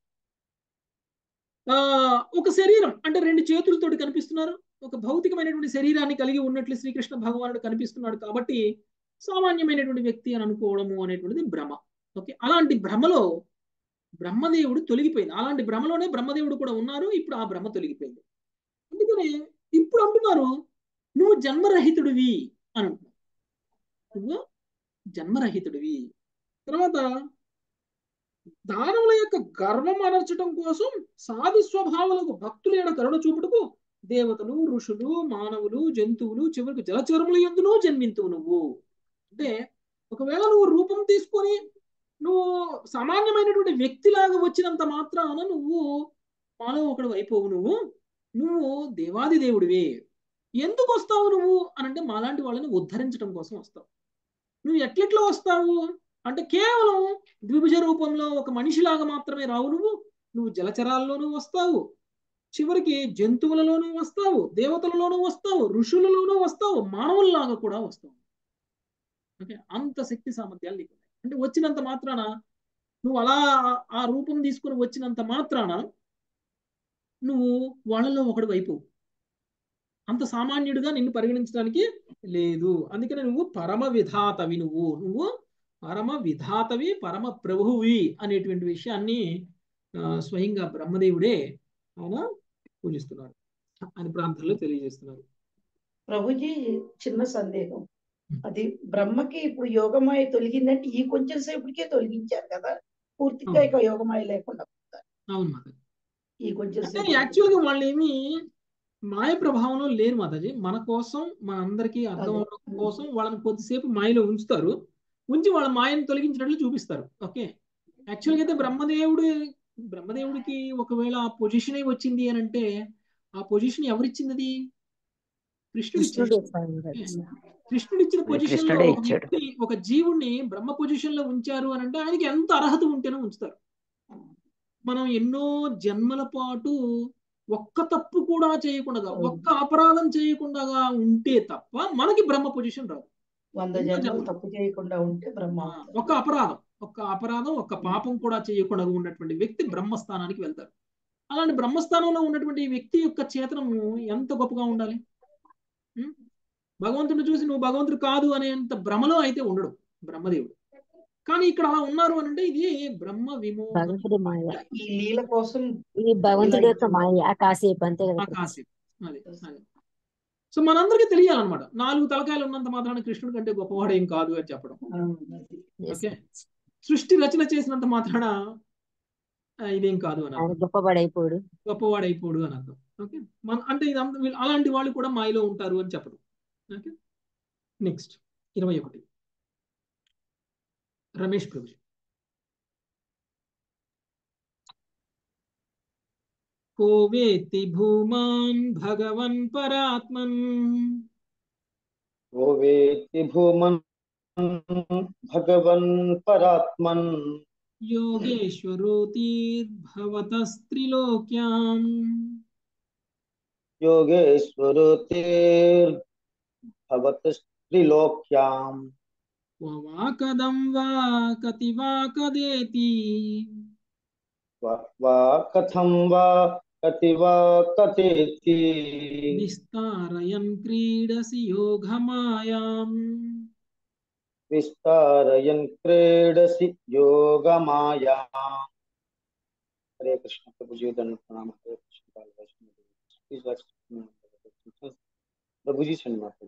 ఒక శరీరం అంటే 2 చేతులతోటి కనిపిస్తున్నారు, ఒక భౌతికమైనటువంటి శరీరాన్ని కలిగి ఉన్నట్లు శ్రీకృష్ణ భగవానుడు కనిపిస్తున్నాడు. కాబట్టి సామాన్యమైనటువంటి వ్యక్తి అని అనుకోవడము అనేటువంటిది భ్రమ. ఓకే, అలాంటి భ్రమలో బ్రహ్మదేవుడు తొలగిపోయింది. అలాంటి భ్రమలోనే బ్రహ్మదేవుడు కూడా ఉన్నారు. ఇప్పుడు ఆ భ్రమ తొలగిపోయింది. అందుకని ఇప్పుడు అంటున్నారు, నువ్వు జన్మరహితుడివి అని అంటున్నారు. నువ్వు జన్మరహితుడివి. తర్వాత దానవుల యొక్క గర్వం అనర్చడం కోసం సాధు స్వభావాలకు భక్తుల యొక్క కరుణ చూపుటకు దేవతలు, ఋషులు, మానవులు, జంతువులు, చివరికి జలచరముల యందును జన్మింతువు నువ్వు. అంటే ఒకవేళ నువ్వు రూపం తీసుకొని నువ్వు సామాన్యమైనటువంటి వ్యక్తిలాగా వచ్చినంత మాత్రాన నువ్వు మానవ ఒకడు అయిపోవు. నువ్వు దేవాది దేవుడివే. ఎందుకు వస్తావు నువ్వు అనంటే మాలాంటి వాళ్ళని ఉద్ధరించడం కోసం వస్తావు. నువ్వు ఎట్లెట్లా వస్తావు అంటే కేవలం ద్విభుజ రూపంలో ఒక మనిషిలాగా మాత్రమే రావు. నువ్వు జలచరాల్లోనూ వస్తావు, చివరికి జంతువులలోనూ వస్తావు, దేవతలలోనూ వస్తావు, ఋషులలోనూ వస్తావు, మానవుల్లాగా కూడా వస్తావు. ఓకే, అంత శక్తి సామర్థ్యాలు నీకు ఉన్నాయి. అంటే వచ్చినంత మాత్రాన నువ్వు అలా ఆ రూపం తీసుకుని వచ్చినంత మాత్రాన నువ్వు వాళ్ళలో ఒకడు అయిపోవు. అంత సామాన్యుడిగా నిన్ను పరిగణించడానికి లేదు. అందుకని నువ్వు పరమ విధాతవి, నువ్వు పరమ విధాతవి, పరమ ప్రభువి అనేటువంటి విషయాన్ని స్వయంగా బ్రహ్మదేవుడే ఆయన పూజిస్తున్నారు అని ప్రాంతాల్లో తెలియజేస్తున్నారు. ప్రభుజీ చిన్న సందేహం, అది బ్రహ్మకి ఇప్పుడు యోగమాయ తొలగిందంటే ఈ కొంచెం సేపటికే తొలగించారు కదా, పూర్తిగా ఇక యోగమాయ లేకుండా. అవును మాత. ఈ కొంచెం అంటే యాక్చువల్గా వాళ్ళు ఏమి మాయ ప్రభావంలో లేరు మాతాజీ. మన కోసం, మన అందరికీ అర్థం అవడం కోసం వాళ్ళని కొద్దిసేపు మాయలో ఉంచుతారు, ఉంచి వాళ్ళ మాయను తొలగించినట్లు చూపిస్తారు. ఓకే, యాక్చువల్గా అయితే బ్రహ్మదేవుడికి ఒకవేళ ఆ పొజిషన్ వచ్చింది అని అంటే ఆ పొజిషన్ ఎవరిచ్చింది? అది కృష్ణుడు ఇచ్చాడు. కృష్ణుడు ఇచ్చిన పొజిషన్ లో ఒక వ్యక్తి, ఒక జీవుడిని బ్రహ్మ పొజిషన్ లో ఉంచారు అని అంటే ఆయనకి ఎంత అర్హత ఉంటేనే ఉంచుతారు. మనం ఎన్నో జన్మల పాటు ఒక్క తప్పు కూడా చేయకుండా, ఒక్క అపరాధం చేయకుండా ఉంటే తప్ప మనకి బ్రహ్మ పొజిషన్ రాదు. 100 జన్మలు తప్పు చేయకుండా ఉంటే బ్రహ్మ. ఒక్క అపరాధం, ఒక్క పాపం కూడా చేయకుండా ఉన్నటువంటి వ్యక్తి బ్రహ్మస్థానానికి వెళ్తారు. అలాంటి బ్రహ్మస్థానంలో ఉన్నటువంటి వ్యక్తి యొక్క చేతనము ఎంత గొప్పగా ఉండాలి. భగవంతుడిని చూసి నువ్వు భగవంతుడు కాదు అనేంత భ్రమలో అయితే ఉండడు బ్రహ్మదేవుడు. కానీ ఇక్కడ అలా ఉన్నారు అని అంటే ఇది బ్రహ్మ విమోహం, ఈ లీల కోసం, ఈ భగవంతుడి యొక్క మాయ కాసేపు అంతే కదా. కాసేపు అదే. సో మనందరికీ తెలియాలన్నమాట, 4 తలకాయలు ఉన్నంత మాత్రాన కృష్ణుడి కంటే గొప్పవాడు ఏం కాదు అని చెప్పడం. ఓకే, సృష్టి రచన చేసినంత మాత్రాన ఇదేం కాదు అని అర్థం, గొప్పవాడైపోడు అని అర్థం. ఓకే, అంటే ఇదంతా అలాంటి వాళ్ళు కూడా మాయలో ఉంటారు అని చెప్పడం. Okay, next 21 Ramesh Prabhuji. को वेत्ति भूमान् भगवन् परात्मन्, को वेत्ति भूमन् भगवन् परात्मन्, योगेश्वरोऽतिर्भवतस्त्रिलोक्याम्, योगेश्वरोऽतिर्भवतस्त्रिलोक्याम्, क्व वा कदं वा कति वा कदेति, वा कथं वा कति वा कथेति, विस्तारयन् क्रीडसि योगमायाम्, विस्तारयन् क्रीडसि योगमायाम्. हरे कृष्ण प्रभुजी, धन्य प्रणाम. हरे कृष्ण प्रभुजी सन्माता.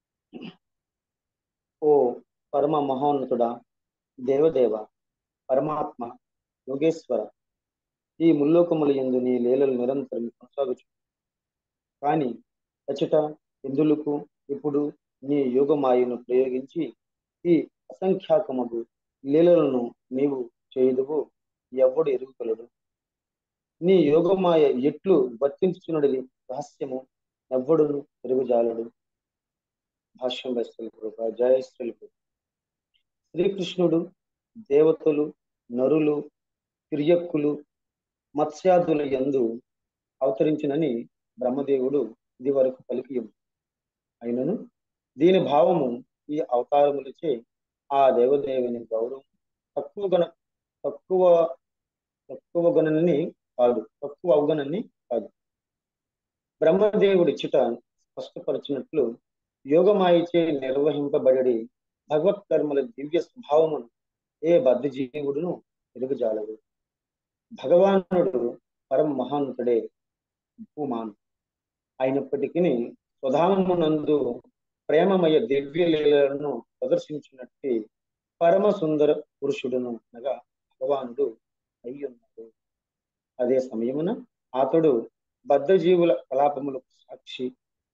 ओ परम మహోన్నతుడా, దేవదేవ, పరమాత్మ, యోగేశ్వర, ఈ ముల్లోకముల యందు నీ లీలలు నిరంతరం కొనసాగుచు. కానీ అచట ఇందులకు ఇప్పుడు నీ యోగమాయను ప్రయోగించి ఈ అసంఖ్యాకముగు లీలలను నీవు చేయుదువు ఎవడు ఎరుగుగలడు. నీ యోగమాయ ఎట్లు వర్తించుచున్నది రహస్యము ఎవ్వడును ఎరుగుజాలడు. భాష్యం జయ శ్రీకృష్ణుడు దేవతలు, నరులు, తిర్యక్కులు, మత్స్యాదుల యందు అవతరించినని బ్రహ్మదేవుడు ఇది వరకు పలికి అయినను దీని భావము ఈ అవతారములచే ఆ దేవదేవుని గౌరవం తక్కువ అవగణని కాదు. బ్రహ్మదేవుడి చిట స్పష్టపరిచినట్లు యోగమాయిచే నిర్వహింపబడి భగవత్కర్మల దివ్య స్వభావమును ఏ బద్ధజీవుడును ఎరుగుజాలడు. భగవానుడు పరమ మహాంతుడే, భూమాన్ అయినప్పటికీ స్వధామమునందు ప్రేమమయ దివ్య లీలలను ప్రదర్శించినట్టు పరమ సుందర పురుషుడును అనగా భగవానుడు అయి ఉన్నాడు. అదే సమయమున అతడు బద్ధజీవుల కలాపములకు సాక్షి,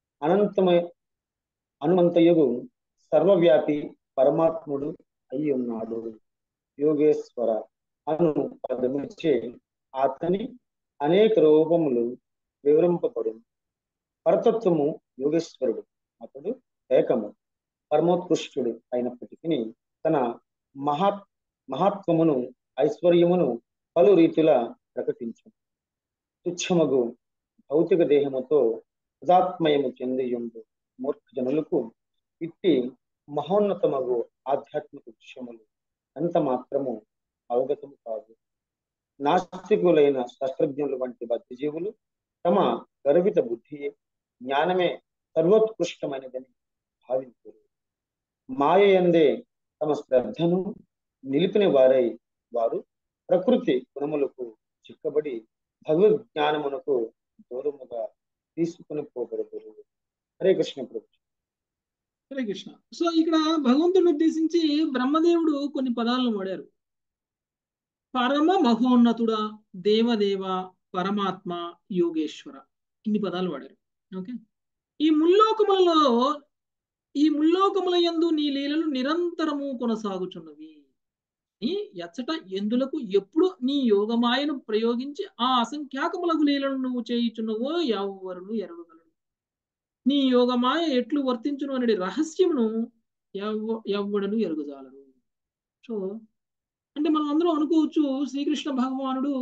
హనుమంతయుగు సర్వవ్యాపి పరమాత్ముడు అయి ఉన్నాడు. యోగేశ్వర అను పదముచే అతని అనేక రూపములు వివరింపబడు. పరతత్వము యోగేశ్వరుడు. అతడు ఏకము పరమోత్కృష్టుడు అయినప్పటికీ తన మహాత్వమును, ఐశ్వర్యమును పలు రీతిలా ప్రకటించు. తుచ్చమగు భౌతిక దేహముతో పదాత్మయము చెందియుండు మూర్ఖ జనులకు ఇట్టి మహోన్నతమగు ఆధ్యాత్మిక విషయములు ఎంత మాత్రము అవగతము కాదు. నాస్తికులైన శాస్త్రజ్ఞులు వంటి బద్ధజీవులు తమ గర్విత బుద్ధియే జ్ఞానమే సర్వోత్కృష్టమైనదని భావించారు. మాయ యందే తమ శ్రద్ధను నిలిపిన వారై వారు ప్రకృతి గుణములకు చిక్కబడి భగవద్జ్ఞానమునకు దూరముగా తీసుకుని పోబడతారు. హరే కృష్ణ ప్రభు. హరే కృష్ణ. సో ఇక్కడ భగవంతుని ఉద్దేశించి బ్రహ్మదేవుడు కొన్ని పదాలను వాడారు. పరమ మహోన్నతుడ, దేవదేవ, పరమాత్మ, యోగేశ్వర, ఇన్ని పదాలు వాడారు. ఓకే, ఈ ముల్లోకముల యందు నీ లీలలు నిరంతరము కొనసాగుచున్నవి. ఎచ్చట ఎందులకు ఎప్పుడు నీ యోగమాయను ప్రయోగించి ఆ అసంఖ్యాకములకు లీలను నువ్వు చేయుచున్నవో ఎవ్వరును ఎరగగలడు. నీ యోగమాయ ఎట్లు వర్తించును అనే రహస్యమును ఎవ్వడను ఎరుగుజాలరు. సో అంటే మనం అందరం అనుకోవచ్చు, శ్రీకృష్ణ భగవానుడు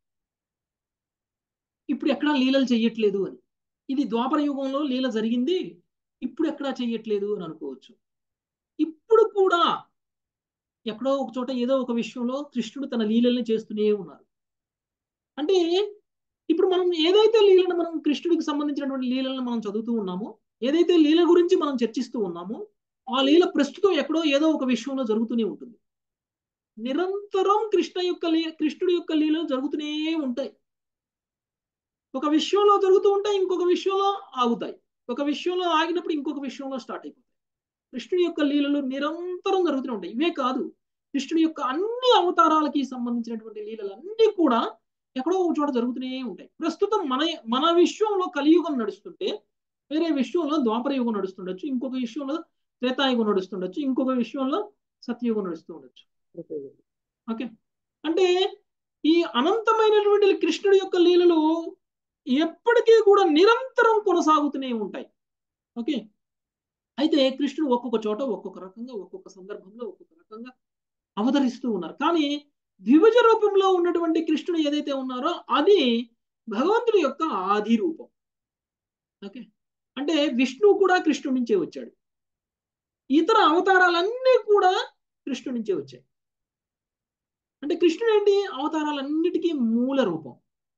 ఇప్పుడు ఎక్కడా లీలలు చెయ్యట్లేదు అని. ఇది ద్వాపర యుగంలో లీల జరిగింది, ఇప్పుడు ఎక్కడా చెయ్యట్లేదు అని అనుకోవచ్చు. ఇప్పుడు కూడా ఎక్కడో ఒక చోట ఏదో ఒక విషయంలో కృష్ణుడు తన లీలల్ని చేస్తూనే ఉన్నారు. అంటే ఇప్పుడు మనం ఏదైతే లీలను మనం కృష్ణుడికి సంబంధించినటువంటి లీలను మనం చదువుతూ ఉన్నామో, ఏదైతే లీల గురించి మనం చర్చిస్తూ ఉన్నామో, ఆ లీల ప్రస్తుతం ఎక్కడో ఏదో ఒక విషయంలో జరుగుతూనే ఉంటుంది. నిరంతరం కృష్ణుడి యొక్క లీలలు జరుగుతూనే ఉంటాయి. ఒక విషయంలో జరుగుతూ ఉంటాయి, ఇంకొక విషయంలో ఆగుతాయి. ఒక విషయంలో ఆగినప్పుడు ఇంకొక విషయంలో స్టార్ట్ అయిపోతాయి. కృష్ణుడి యొక్క లీలలు నిరంతరం జరుగుతూనే ఉంటాయి. ఇవే కాదు, కృష్ణుడి యొక్క అన్ని అవతారాలకి సంబంధించినటువంటి లీలలు అన్నీ కూడా ఎక్కడో ఒక చోట జరుగుతూనే ఉంటాయి. ప్రస్తుతం మన విషయంలో కలియుగం నడుస్తుంటే, వేరే విషయంలో ద్వాపర యుగం నడుస్తుండొచ్చు, ఇంకొక విషయంలో త్రేతాయుగం నడుస్తుండొచ్చు, ఇంకొక విషయంలో సత్యయుగం నడుస్తూ ఉండొచ్చు. ఓకే, అంటే ఈ అనంతమైనటువంటి కృష్ణుడి యొక్క లీలలు ఎప్పటికీ కూడా నిరంతరం కొనసాగుతూనే ఉంటాయి. ఓకే, అయితే కృష్ణుడు ఒక్కొక్క చోట ఒక్కొక్క రకంగా, ఒక్కొక్క సందర్భంలో ఒక్కొక్క రకంగా అవతరిస్తూ ఉన్నారు. కానీ ద్విభుజ రూపంలో ఉన్నటువంటి కృష్ణుడు ఏదైతే ఉన్నారో అది భగవంతుడి యొక్క ఆది రూపం. ఓకే, అంటే విష్ణువు కూడా కృష్ణుడి నుంచే వచ్చాడు. ఇతర అవతారాలన్నీ కూడా కృష్ణుడి నుంచే వచ్చాయి. అంటే కృష్ణుడు ఏంటి? అవతారాలన్నిటికీ మూల రూపం,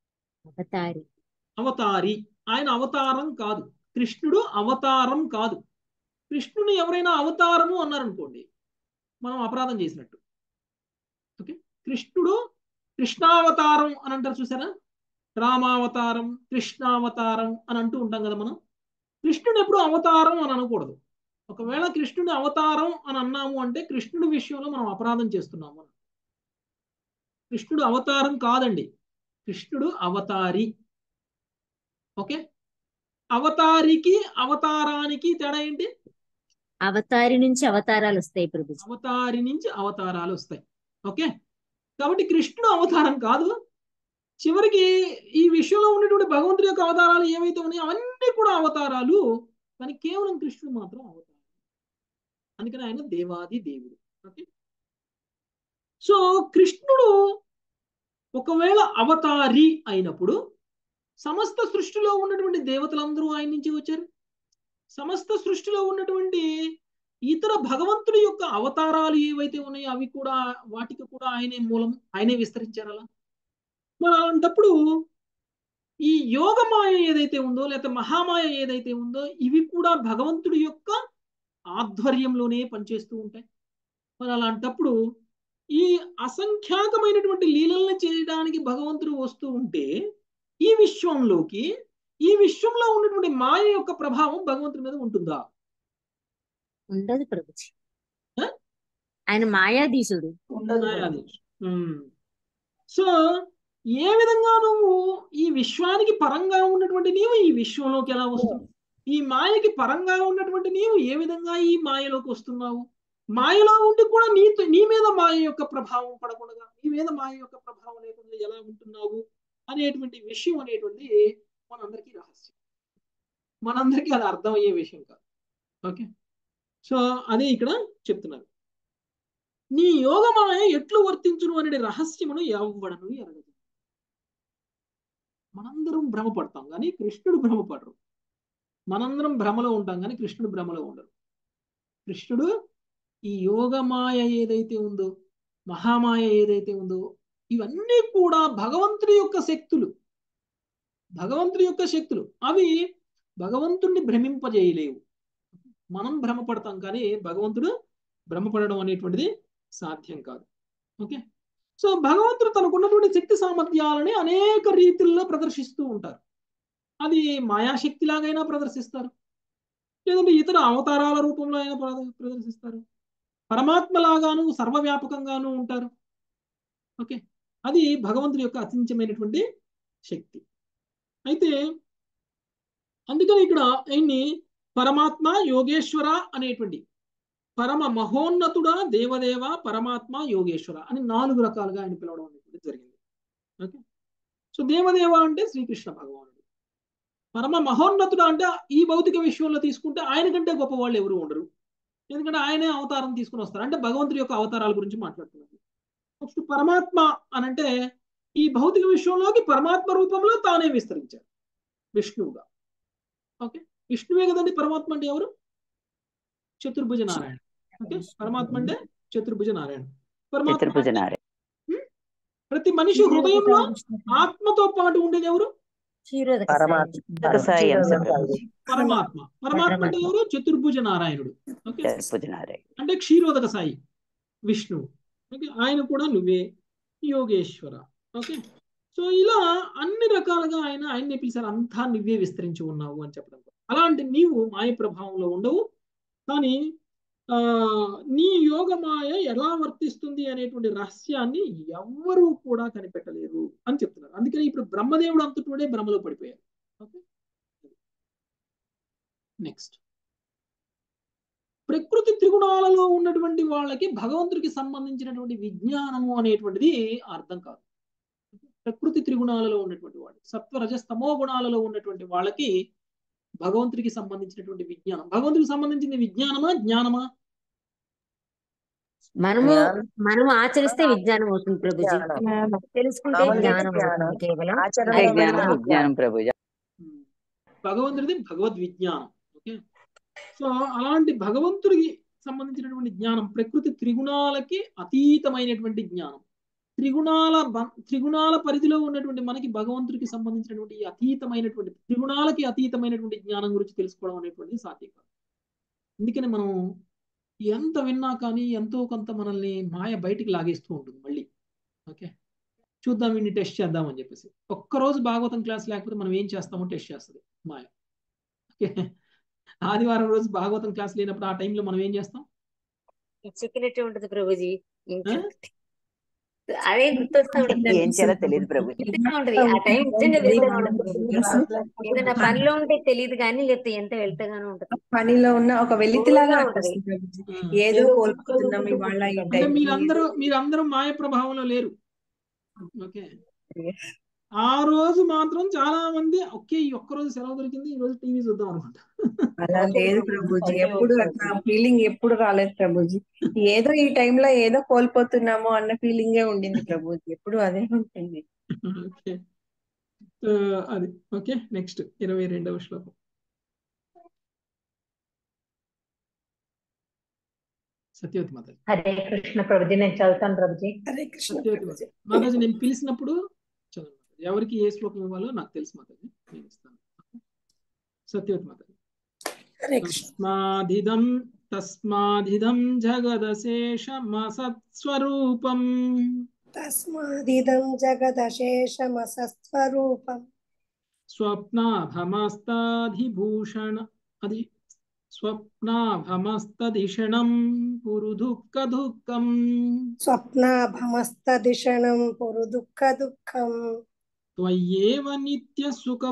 అవతారి. ఆయన అవతారం కాదు, కృష్ణుడు అవతారం కాదు. కృష్ణుని ఎవరైనా అవతారము అన్నారనుకోండి, మనం అపరాధం చేసినట్టు. ఓకే, కృష్ణుడు కృష్ణావతారం అని అంటారు చూసారా, రామావతారం, కృష్ణావతారం అని అంటూ ఉంటాం కదా మనం. కృష్ణుడు ఎప్పుడు అవతారం అని అనకూడదు. ఒకవేళ కృష్ణుడి అవతారం అని అన్నాము అంటే కృష్ణుడి విషయంలో మనం అపరాధం చేస్తున్నాము. కృష్ణుడు అవతారం కాదండి, కృష్ణుడు అవతారి. ఓకే, అవతారికి అవతారానికి తేడా ఏంటి? అవతారి నుంచి అవతారాలు వస్తాయి ప్రభు. అవతారి నుంచి అవతారాలు వస్తాయి. ఓకే, కాబట్టి కృష్ణుడు అవతారం కాదు. చివరికి ఈ విషయంలో ఉన్నటువంటి భగవంతుడి యొక్క అవతారాలు ఏవైతే ఉన్నాయో అవన్నీ కూడా అవతారాలు, కానీ కేవలం కృష్ణుడు మాత్రం అవతారం. అందుకని ఆయన దేవాది దేవుడు. ఓకే, సో కృష్ణుడు ఒకవేళ అవతారి అయినప్పుడు సమస్త సృష్టిలో ఉన్నటువంటి దేవతలందరూ ఆయన నుంచి వచ్చారు. సమస్త సృష్టిలో ఉన్నటువంటి ఇతర భగవంతుడి యొక్క అవతారాలు ఏవైతే ఉన్నాయో అవి కూడా, వాటికి కూడా ఆయనే మూలం, ఆయనే విస్తరించారు. అలా మరి అలాంటప్పుడు ఈ యోగమాయ ఏదైతే ఉందో, లేకపోతే మహామాయ ఏదైతే ఉందో, ఇవి కూడా భగవంతుడి యొక్క ఆధ్వర్యంలోనే పనిచేస్తూ ఉంటాయి. మరి అలాంటప్పుడు ఈ అసంఖ్యాకమైనటువంటి లీలల్ని చేయడానికి భగవంతుడు వస్తూ ఉంటే ఈ విశ్వంలో ఉన్నటువంటి మాయ యొక్క ప్రభావం భగవంతుడి మీద ఉంటుందా? ఉండదు ప్రభుజీ. ఆయన మాయాధీశుడు. సో ఏ విధంగా నువ్వు ఈ విశ్వానికి పరంగా ఉన్నటువంటి నీవు ఈ విశ్వంలోకి ఎలా వస్తున్నావు? ఈ మాయకి పరంగా ఉన్నటువంటి నీవు ఏ విధంగా ఈ మాయలోకి వస్తున్నావు? మాయలో ఉండి కూడా నీ మీద మాయ యొక్క ప్రభావం పడకుండా, నీ మీద మాయ యొక్క ప్రభావం లేకుండా ఎలా ఉంటున్నావు అనేటువంటి విషయం అనేటువంటి మనందరికీ రహస్యం, మనందరికీ అది అర్థమయ్యే విషయం కాదు. ఓకే, సో అదే ఇక్కడ చెప్తున్నారు. నీ యోగమాయ ఎట్లు వర్తించును అనే రహస్యమును ఎవ్వడను ఎరగదు. మనందరం భ్రమపడతాం కానీ కృష్ణుడు భ్రమపడరు. మనందరం భ్రమలో ఉంటాం కానీ కృష్ణుడు భ్రమలో ఉండరు. కృష్ణుడు ఈ యోగమాయ ఏదైతే ఉందో, మహామాయ ఏదైతే ఉందో, ఇవన్నీ కూడా భగవంతుడి యొక్క శక్తులు. భగవంతుడి యొక్క శక్తులు అవి భగవంతుడిని భ్రమింపజేయలేవు. మనం భ్రమపడతాం కానీ భగవంతుడు భ్రమపడడం అనేటువంటిది సాధ్యం కాదు. ఓకే, సో భగవంతుడు తనకున్నటువంటి శక్తి సామర్థ్యాలని అనేక రీతుల్లో ప్రదర్శిస్తూ ఉంటారు. అది మాయాశక్తి లాగైనా ప్రదర్శిస్తారు, లేదంటే ఇతర అవతారాల రూపంలో అయినా ప్రదర్శిస్తారు, పరమాత్మ లాగాను సర్వవ్యాపకంగాను ఉంటారు. ఓకే, అది భగవంతుడి యొక్క అత్యంతమైనటువంటి శక్తి. అయితే అందుకని ఇక్కడ ఆయన్ని పరమాత్మ, యోగేశ్వర అనేటువంటి పరమ మహోన్నతుడా, దేవదేవ, పరమాత్మ, యోగేశ్వర అని 4 రకాలుగా ఆయన పిలవడం అనేటువంటి జరిగింది. ఓకే, సో దేవదేవ అంటే శ్రీకృష్ణ భగవానుడు. పరమ మహోన్నతుడు అంటే ఈ భౌతిక విషయంలో తీసుకుంటే ఆయన కంటే గొప్ప వాళ్ళు ఎవరు ఉండరు, ఎందుకంటే ఆయనే అవతారం తీసుకుని వస్తారు. అంటే భగవంతుడి యొక్క అవతారాల గురించి మాట్లాడుతున్నారు. నెక్స్ట్ పరమాత్మ అనంటే ఈ భౌతిక విషయంలోకి పరమాత్మ రూపంలో తానే విస్తరించారు విష్ణువుగా. ఓకే, విష్ణువే కదండి పరమాత్మ అంటే ఎవరు? చతుర్భుజ నారాయణ. ఓకే, పరమాత్మ అంటే చతుర్భుజ నారాయణ. పరమాత్మ ప్రతి మనిషి హృదయంలో ఆత్మతో పాటు ఉండేది ఎవరు? పరమాత్మ. పరమాత్మ అంటే ఎవరు? చతుర్భుజ నారాయణుడు. ఓకే, అంటే క్షీరోదక సాయి విష్ణువు. ఓకే, ఆయన కూడా నువ్వే యోగేశ్వర. ఓకే, సో ఇలా అన్ని రకాలుగా ఆయన్ని పిలిచారు. అంతా నువ్వే విస్తరించి ఉన్నావు అని చెప్పడం. అలాంటి నీవు మాయ ప్రభావంలో ఉండవు, కానీ నీ యోగమాయ ఎలా వర్తిస్తుంది అనేటువంటి రహస్యాన్ని ఎవ్వరూ కూడా కనిపెట్టలేరు అని చెప్తున్నారు. అందుకని ఇప్పుడు బ్రహ్మదేవుడు అంతటోడే భ్రమలో పడిపోయారు. ఓకే, నెక్స్ట్ ప్రకృతి త్రిగుణాలలో ఉన్నటువంటి వాళ్ళకి భగవంతుడికి సంబంధించినటువంటి విజ్ఞానము అనేటువంటిది అర్థం కాదు. ప్రకృతి త్రిగుణాలలో ఉన్నటువంటి వాళ్ళు, సత్వ రజస్తమో గుణాలలో ఉన్నటువంటి వాళ్ళకి భగవంతుడికి సంబంధించినటువంటి విజ్ఞానం, భగవంతుడికి సంబంధించిన విజ్ఞానమా జ్ఞానమా? మనము ఆచరిస్తే విజ్ఞానం అవుతుంది ప్రభుజీ, తెలుసుకుంటే జ్ఞానం అవుతుంది. కేవలం భగవంతుడిది భగవద్ విజ్ఞానం. ఓకే, సో అలాంటి భగవంతుడికి సంబంధించినటువంటి జ్ఞానం ప్రకృతి త్రిగుణాలకి అతీతమైనటువంటి జ్ఞానం. త్రిగుణాల పరిధిలో ఉన్నటువంటి మనకి భగవంతుడికి సంబంధించినటువంటి అతీతమైనటువంటి త్రిగుణాలకి అతీతమైనటువంటి జ్ఞానం గురించి తెలుసుకోవడం అనేటువంటిది సాధ్యం కాదు. అందుకని మనం ఎంత విన్నా కానీ ఎంతో కొంత మనల్ని మాయ బయటికి లాగేస్తూ ఉంటుంది మళ్ళీ. ఓకే, చూద్దాం, వీడిని టెస్ట్ చేద్దాం అని చెప్పేసి ఒక్కరోజు భాగవతం క్లాస్ లేకపోతే మనం ఏం చేస్తామో టెస్ట్ చేస్తుంది మాయ. ఓకే, ఆదివారం రోజు భాగవతం క్లాస్ లేనప్పుడు ఆ టైంలో మనం ఏం చేస్తాం? చిక్కినట్టు ఉంటుంది ప్రభుజీ. అదే గుర్తొస్తా ఉంటుంది. ఏం చేయాలో తెలియదు ప్రభు. ఉంటది ఆ టైం నిజంగా వెళ్తూనే ఉంటుంది. ఏదైనా పనిలో ఉంటే తెలియదు కానీ లేకపోతే ఎంత వెళ్తగానో ఉంటది. పనిలో ఉన్న ఒక వెలితిలాగా ఉంటది. ఏదో కోల్పోతున్నాం ఇవాళ. మీరందరూ మాయ ప్రభావంలో లేరు. ఓకే, ఆ రోజు మాత్రం చాలా మంది ఓకే ఈ ఒక్కరోజు సెలవు దొరికింది, ఈ రోజు టీవీ చూద్దాం అనుకుంటా. అలా లేదు ప్రభుజీ, ఎప్పుడు అట్లా ఫీలింగ్ ఎప్పుడు రాలేదు ప్రభుజీ. ఏదో ఈ టైంలో ఏదో కోల్పోతున్నామో అన్న ఫీలింగే ఉండింది ప్రభుజీ, ఎప్పుడు అదే ఉంటుంది. ఓకే, అది ఓకే. నెక్స్ట్ 22వ శ్లోకం. సత్యవతి మాతాజీ. హరే కృష్ణ ప్రభుజీ, నేను చదువుతాను ప్రభుజీ. హరే కృష్ణ మాతాజీ, నేను పిలిచినప్పుడు చదవండి. ఎవరికి ఏ శ్లోకం ఇవ్వాలో నాకు తెలుసు మాతాజీ, నేను ఇస్తాను. సత్యవతి మాతాజీ. తస్మాదిదం జగదశేషమసత్స్వరూపం స్వప్నాభమస్తదిషణం పురు దుఃఖదుఃఖం త్వయ్యేవ నిత్య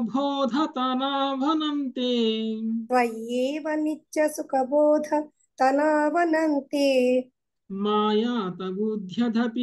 సుఖబోధతనావనంతే మాయాతగుధ్యదపి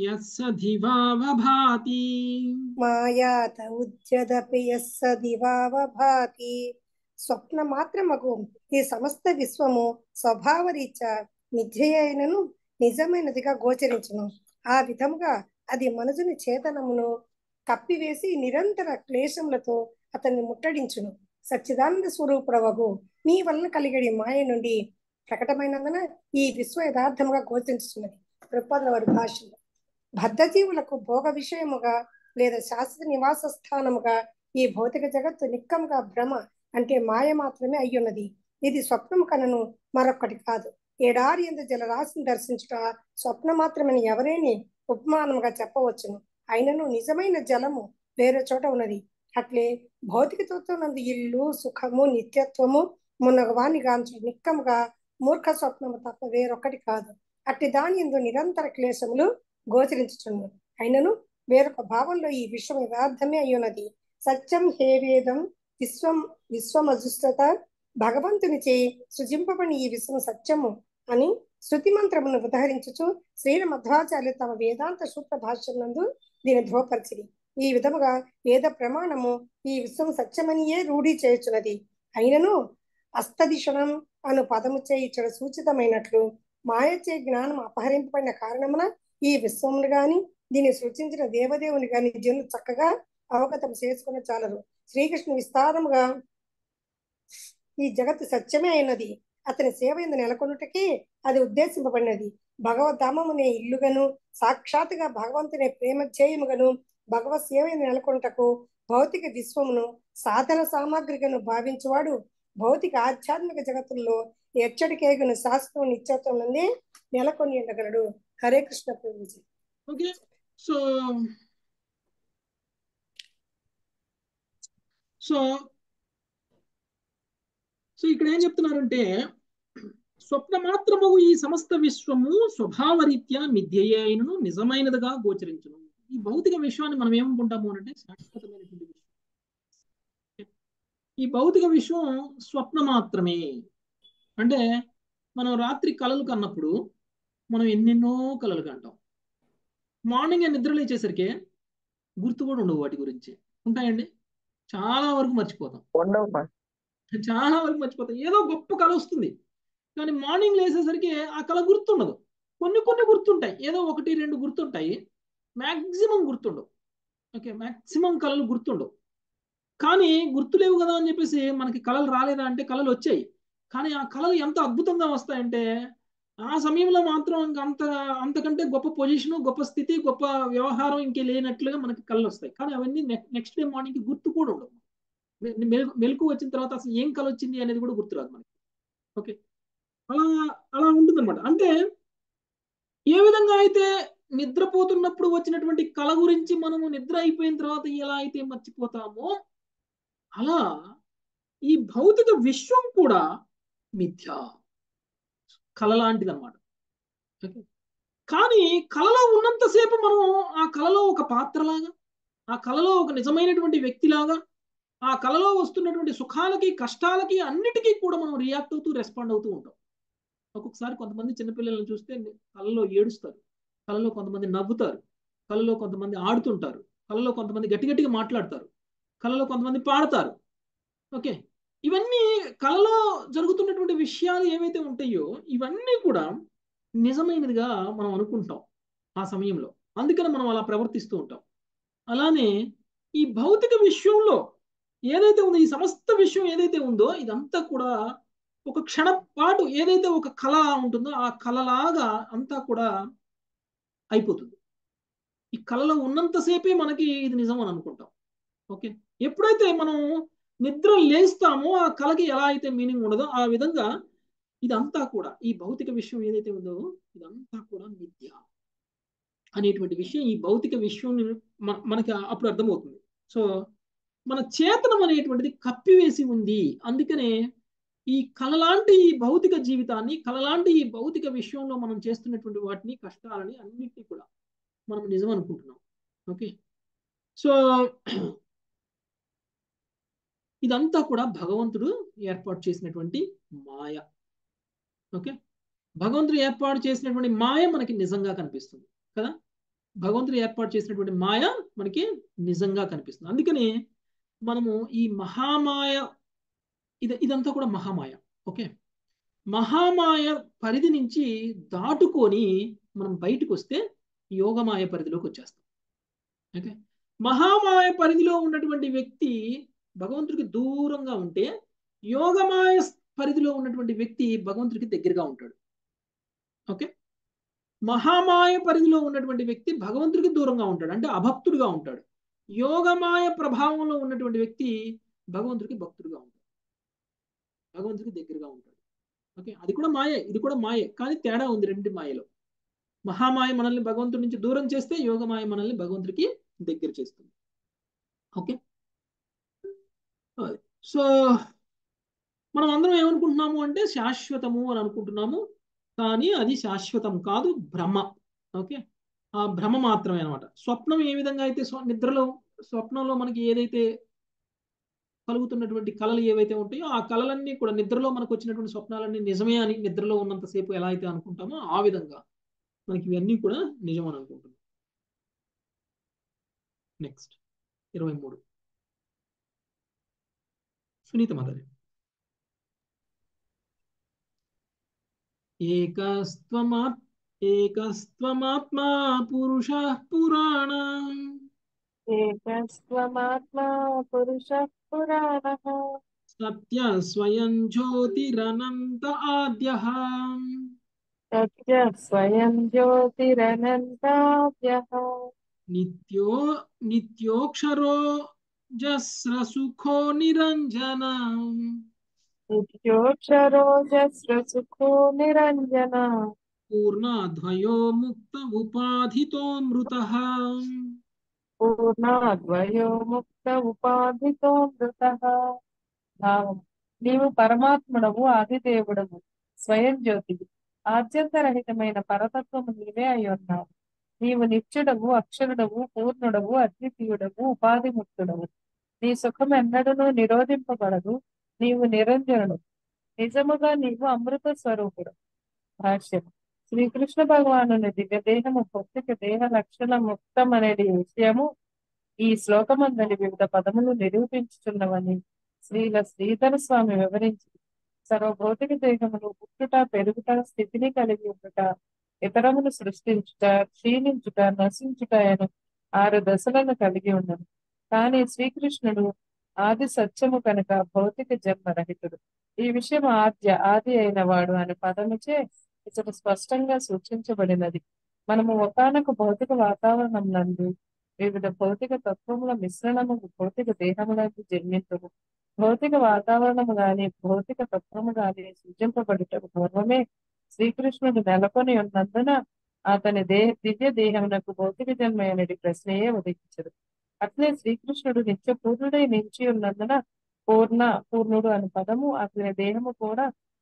యస్సదివావభాతి. స్వప్న మాత్రమగు ఈ సమస్త విశ్వము స్వభావరీత్యా మిథ్యయైనను నిజమైనదిగా గోచరించును. ఆ విధముగా అది మనుజుని చేతనమును కప్పివేసి నిరంతర క్లేశములతో అతన్ని ముట్టడించును. సచ్చిదానంద స్వరూపుడవగు నీ వలన కలిగడి మాయ నుండి ప్రకటమైనందున ఈ విశ్వ యథార్థముగా గోచరించుతున్నది. ప్రభుపాదుల వారి భాషలో బద్ధజీవులకు భోగ విషయముగా లేదా శాశ్వత నివాస స్థానముగా ఈ భౌతిక జగత్తు నిక్కముగా భ్రమ అంటే మాయ మాత్రమే అయ్యున్నది. ఇది స్వప్నము కనను మరొక్కటి కాదు. ఏడారి ఎందు జలరాశిని దర్శించుట స్వప్న మాత్రమని ఎవరేని ఉపమానముగా చెప్పవచ్చును. అయినను నిజమైన జలము వేరే చోట ఉన్నది. అట్లే భౌతిక తత్వనందు ఇల్లు సుఖము నిత్యత్వము మున్నగవాని గాంచు నిక్కముగా మూర్ఖ స్వప్నము తప్ప వేరొక్కటి కాదు. అట్టి దాని ఎందు నిరంతర క్లేశములు గోచరించుచున్నది. అయినను వేరొక భావంలో ఈ విశ్వం యథార్థమే అయ్యున్నది. సత్యం హేవేదం విశ్వమజుష్టత భగవంతునిచే సృజింపబడిన ఈ విశ్వం సత్యము అని శృతి మంత్రమును ఉదహరించుచు శ్రీల మధ్వాచార్యులు తమ వేదాంత సూత్ర భాష్యం నందు దీని ధ్రువపరిచిరి. ఈ విధముగా వేద ప్రమాణము ఈ విశ్వం సత్యమనియే రూఢి చేయుచున్నది. అయినను అస్తదిషణం అను పదముచే ఇచ్చట సూచితమైనట్లు మాయచే జ్ఞానం అపహరింపబడిన కారణమున ఈ విశ్వమును గాని దీన్ని సృష్టించిన దేవదేవుని గాని జనులు చక్కగా అవగతం చేసుకుని చాలరు. శ్రీకృష్ణ విస్తారముగా ఈ జగత్తు సత్యమే అయినది. అతని సేవ ఎందు నెలకొనుటకే అది ఉద్దేశింపబడినది. భగవద్ధామమునే ఇల్లుగను సాక్షాత్తుగా భగవంతునే ప్రేమధ్యేయముగను భగవత్ సేవ ఎందు నెలకొనుటకు భౌతిక విశ్వమును సాధన సామాగ్రిగను భావించువాడు భౌతిక ఆధ్యాత్మిక జగత్తుల్లో ఎచ్చటికేగును శాస్త్రం నిత్యత్వం నుండి నెలకొని ఉండగలడు. హరే కృష్ణ ప్రభుజీ. ఓకే, సో ఇక్కడ ఏం చెప్తున్నారంటే స్వప్న మాత్రము ఈ సమస్త విశ్వము స్వభావరీత్యా మిథ్యయైనను నిజమైనదిగా గోచరించును. ఈ భౌతిక విశ్వాన్ని మనం ఏమనుకుంటాము అంటే శాశ్వతమైనటువంటి విశ్వం. ఈ భౌతిక విశ్వం స్వప్న మాత్రమే. అంటే మనం రాత్రి కలలు కన్నప్పుడు మనం ఎన్నెన్నో కలలు కంటాం. మార్నింగ్ నిద్ర లేచేసరికి గుర్తు కూడా ఉండవు వాటి గురించి. ఉంటాయండి, చాలా వరకు మర్చిపోతాం. చాలా వరకు మర్చిపోతాం. ఏదో గొప్ప కళ వస్తుంది కానీ మార్నింగ్ లేసేసరికి ఆ కళ గుర్తుండదు. కొన్ని గుర్తుంటాయి, ఏదో 1-2 గుర్తుంటాయి, మ్యాక్సిమం గుర్తుండవు. ఓకే, మ్యాక్సిమం కళలు గుర్తుండవు. కానీ గుర్తులేవు కదా అని చెప్పేసి మనకి కళలు రాలేదా అంటే కళలు వచ్చాయి. కానీ ఆ కళలు ఎంత అద్భుతంగా వస్తాయంటే ఆ సమయంలో మాత్రం అంతకంటే గొప్ప పొజిషన్, గొప్ప స్థితి, గొప్ప వ్యవహారం ఇంకే లేనట్లుగా మనకి కళలు వస్తాయి. కానీ అవన్నీ నెక్స్ట్ డే మార్నింగ్కి గుర్తు కూడా ఉండవు. మెలకు వచ్చిన తర్వాత అసలు ఏం కళ వచ్చింది అనేది కూడా గుర్తురాదు మనకి. ఓకే, అలా ఉంటుంది అనమాట. అంటే ఏ విధంగా అయితే నిద్రపోతున్నప్పుడు వచ్చినటువంటి కళ గురించి మనము నిద్ర అయిపోయిన తర్వాత ఎలా అయితే మర్చిపోతామో అలా ఈ భౌతిక విశ్వం కూడా మిథ్య, కళ లాంటిది అనమాట. ఓకే, కానీ కళలో ఉన్నంతసేపు మనం ఆ కళలో ఒక పాత్రలాగా, ఆ కళలో ఒక నిజమైనటువంటి వ్యక్తిలాగా, ఆ కళలో వస్తున్నటువంటి సుఖాలకి కష్టాలకి అన్నిటికీ కూడా మనం రియాక్ట్ అవుతూ రెస్పాండ్ అవుతూ ఉంటాం. ఒక్కొక్కసారి కొంతమంది చిన్నపిల్లలను చూస్తే కళలో ఏడుస్తారు, కళలో కొంతమంది నవ్వుతారు, కళలో కొంతమంది ఆడుతుంటారు, కళలో కొంతమంది గట్టిగా మాట్లాడతారు, కళలో కొంతమంది పాడతారు. ఓకే, ఇవన్నీ కళలో జరుగుతున్నటువంటి విషయాలు ఏవైతే ఉంటాయో ఇవన్నీ కూడా నిజమైనదిగా మనం అనుకుంటాం ఆ సమయంలో. అందుకని మనం అలా ప్రవర్తిస్తూ ఉంటాం. అలానే ఈ భౌతిక విశ్వంలో ఏదైతే ఉందో, ఈ సమస్త విశ్వం ఏదైతే ఉందో ఇదంతా కూడా ఒక క్షణం పాటు ఏదైతే ఒక కళ ఉంటుందో ఆ కళలాగా అంతా కూడా అయిపోతుంది. ఈ కళలో ఉన్నంతసేపే మనకి ఇది నిజం అని అనుకుంటాం. ఓకే, ఎప్పుడైతే మనం నిద్ర లేస్తామో ఆ కళకి ఎలా అయితే మీనింగ్ ఉండదో ఆ విధంగా ఇదంతా కూడా ఈ భౌతిక విశ్వం ఏదైతే ఉందో ఇదంతా కూడా మిథ్య అనేటువంటి విషయం ఈ భౌతిక విశ్వం మనకి అప్పుడు అర్థమవుతుంది. సో మన చేతనం అనేటువంటిది కప్పివేసి ఉంది. అందుకనే ఈ కళలాంటి ఈ భౌతిక జీవితాన్ని, కళలాంటి ఈ భౌతిక విశ్వంలో మనం చేస్తున్నటువంటి వాటిని, కష్టాలని అన్నిటినీ కూడా మనం నిజం అనుకుంటున్నాం. ఓకే, సో ఇదంతా కూడా భగవంతుడు ఏర్పాటు చేసినటువంటి మాయ. ఓకే, భగవంతుడు ఏర్పాటు చేసినటువంటి మాయ మనకి నిజంగా కనిపిస్తుంది కదా. భగవంతుడు ఏర్పాటు చేసినటువంటి మాయ మనకి నిజంగా కనిపిస్తుంది. అందుకని మనము ఈ మహామాయ ఇదంతా కూడా మహామాయ. ఓకే, మహామాయ పరిధి నుంచి దాటుకొని మనం బయటకు వస్తే యోగమాయ పరిధిలోకి వచ్చేస్తాం. ఓకే, మహామాయ పరిధిలో ఉన్నటువంటి వ్యక్తి భగవంతుడికి దూరంగా ఉంటే, యోగమాయ పరిధిలో ఉన్నటువంటి వ్యక్తి భగవంతుడికి దగ్గరగా ఉంటాడు. ఓకే, మహామాయ పరిధిలో ఉన్నటువంటి వ్యక్తి భగవంతుడికి దూరంగా ఉంటాడు, అంటే అభక్తుడుగా ఉంటాడు. యోగమాయ ప్రభావంలో ఉన్నటువంటి వ్యక్తి భగవంతుడికి భక్తుడుగా ఉంటాడు, భగవంతుడికి దగ్గరగా ఉంటాడు. ఓకే, అది కూడా మాయే, ఇది కూడా మాయే, కానీ తేడా ఉంది రెండు మాయలో. మహామాయ మనల్ని భగవంతుడి నుంచి దూరం చేస్తే, యోగమాయ మనల్ని భగవంతుడికి దగ్గర చేస్తుంది. ఓకే, సో మనం అందరం ఏమనుకుంటున్నాము అంటే శాశ్వతము అని అనుకుంటున్నాము, కానీ అది శాశ్వతం కాదు, భ్రమ. ఓకే, ఆ భ్రమ మాత్రమే అనమాట. స్వప్నం ఏ విధంగా అయితే స్వప్నంలో మనకి ఏదైతే కలుగుతున్నటువంటి కళలు ఏవైతే ఉంటాయో, ఆ కళలన్నీ కూడా నిద్రలో మనకు వచ్చినటువంటి స్వప్నాలన్నీ నిజమే అని నిద్రలో ఉన్నంతసేపు ఎలా అయితే అనుకుంటామో, ఆ విధంగా మనకి ఇవన్నీ కూడా నిజం అని అనుకుంటున్నాం. నెక్స్ట్ 23 సునీత మాధవి. ఏకస్త్వమాత్మా పురుషః పురాణం ఏకస్త్వమాత్మా పురుషః పురాణః సత్య స్వయం జ్యోతిరనంత ఆద్యః సత్య స్వయం జ్యోతిరనంతాద్యః నిత్యోక్షరో జస్రసుఖో నిరంజనం నిత్యోక్షరోజస్రసుఖో నిరంజన పూర్ణాద్వయో ముక్త ఉపాధితోమృతః పూర్ణాద్వయో ముక్త ఉపాధితో మృతః. భావం: నీవు పరమాత్ముడవు, ఆదిదేవుడవు, స్వయం జ్యోతివి, ఆద్యంతరహితమైన పరతత్వము నీవే అయి ఉన్నావు. నీవు నిత్యుడవు, అక్షరుడవు, పూర్ణుడవు, అద్వితీయుడవు, ఉపాధిముక్తుడవు. నీ సుఖం ఎన్నడూనూ నిరోధింపబడదు. నీవు నిరంజనుడు, నిజముగా నీవు అమృత స్వరూపుడు. భాష్యం: శ్రీకృష్ణ భగవానుని దివ్య దేహము భౌతిక దేహ లక్షణ ముక్తం అనేది విషయము ఈ శ్లోకమందని వివిధ పదములు నిరూపించుచున్నవని శ్రీల శ్రీధర స్వామి వివరించి, సర్వభౌతిక దేహములు పుట్టుట, పెరుగుట, స్థితిని కలిగి ఉండుట, ఇతరమును సృష్టించుట, క్షీణించుట, నశించుట అని 6 దశలను కలిగి ఉన్నది. కానీ శ్రీకృష్ణుడు ఆది సత్యము కనుక భౌతిక జన్మరహితుడు. ఈ విషయం ఆది అయిన వాడు అనే పదముచే ఇతడు స్పష్టంగా సూచించబడినది. మనము ఒకానొక భౌతిక వాతావరణం నందు వివిధ భౌతిక తత్వముల మిశ్రణము భౌతిక దేహములకు జన్మించదు. భౌతిక వాతావరణము గాని భౌతిక తత్వము గాని సృజింపబడుటకు పూర్వమే శ్రీకృష్ణుడు నెలకొని ఉన్నందున అతని దివ్య దేహమునకు భౌతిక జన్మ అనేది ప్రశ్నయే ఉదయించదు. అట్లే శ్రీకృష్ణుడు నిత్య పూర్ణుడై నిలిచి ఉన్నందున పూర్ణుడు అనే పదము అతని దేహము కూడా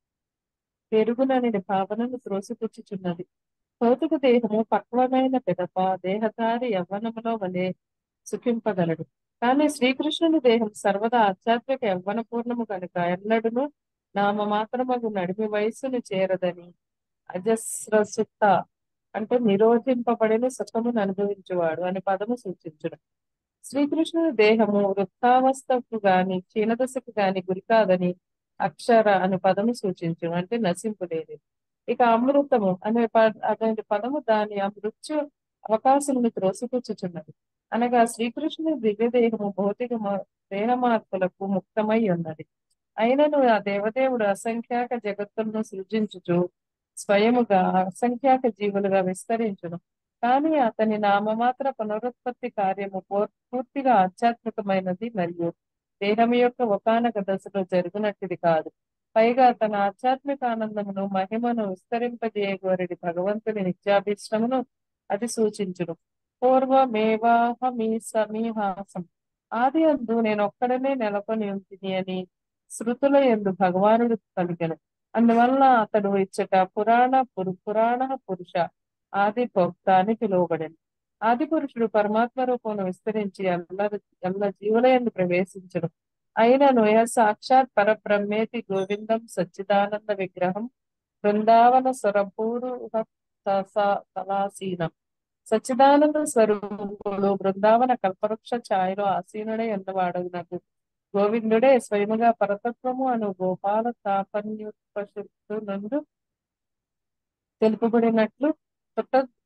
పెరుగునని భావనను త్రోసిపుచ్చుచున్నది. భౌతిక దేహము పక్వమైన పిదప దేహధారి యవ్వనములో వలె సుఖింపగలడు. కానీ శ్రీకృష్ణుని దేహం సర్వదా ఆధ్యాత్మిక యవ్వన పూర్ణము కనుక ఎన్నడూను నామమాత్రమగు నడిమి వయస్సును చేరదని అజస్రసుత అంటే నిరోధింపబడిన సుఖమును అనుభవించువాడు అని పదము సూచించును. శ్రీకృష్ణుని దేహము వృద్ధావస్థకు గాని క్షీణదశకు గాని గురికాదని అక్షర అనే పదము సూచించును, అంటే నశింపులేని. ఇక అమృతము అనే పదము దాని మృత్యు అవకాశమును త్రోసిపుచ్చుచున్నది. అనగా శ్రీకృష్ణుని దివ్య దేహము భౌతిక దేహ మార్పులకు ముక్తమై ఉన్నది. అయినను ఆ దేవదేవుడు అసంఖ్యాక జగత్తులను సృజించుచు స్వయముగా అసంఖ్యాక జీవులుగా విస్తరించును. కానీ అతని నామమాత్ర పునరుత్పత్తి కార్యము పూర్తిగా ఆధ్యాత్మికమైనది మరియు దేహం యొక్క ఒకానొక దశలో జరుగునట్టుది కాదు. పైగా తన ఆధ్యాత్మిక ఆనందమును మహిమను విస్తరింపజేయగోరెడి భగవంతుని నిత్యాభిష్టమును అది సూచించును. పూర్వమేవాహమీసమీహాసం ఆది అందు నేనొక్కడనే నెలకొని ఉంటిని అని శృతుల యందు భగవానుడు పలికెను. అందువల్ల అతడు ఇచ్చట పురాణ పురుష ఆది భోక్త అని పిలువబడింది. ఆది పురుషుడు పరమాత్మ రూపమును విస్తరించి ఎల్ల జీవుల యందు ప్రవేశించడు. అయినను సాక్షాత్ పరబ్రహ్మేతి గోవిందం సచ్చిదానంద విగ్రహం బృందావన స్వరపూరు తలాసీనం. సచ్చిదానంద స్వరూపుడు బృందావన కల్పవృక్ష ఛాయలో ఆసీనుడై ఉన్నవాడగు గోవిందుడే స్వయముగా పరతత్వము అను గోపాల తాపన్యోత్పత్తునందు తెలుపబడినట్లు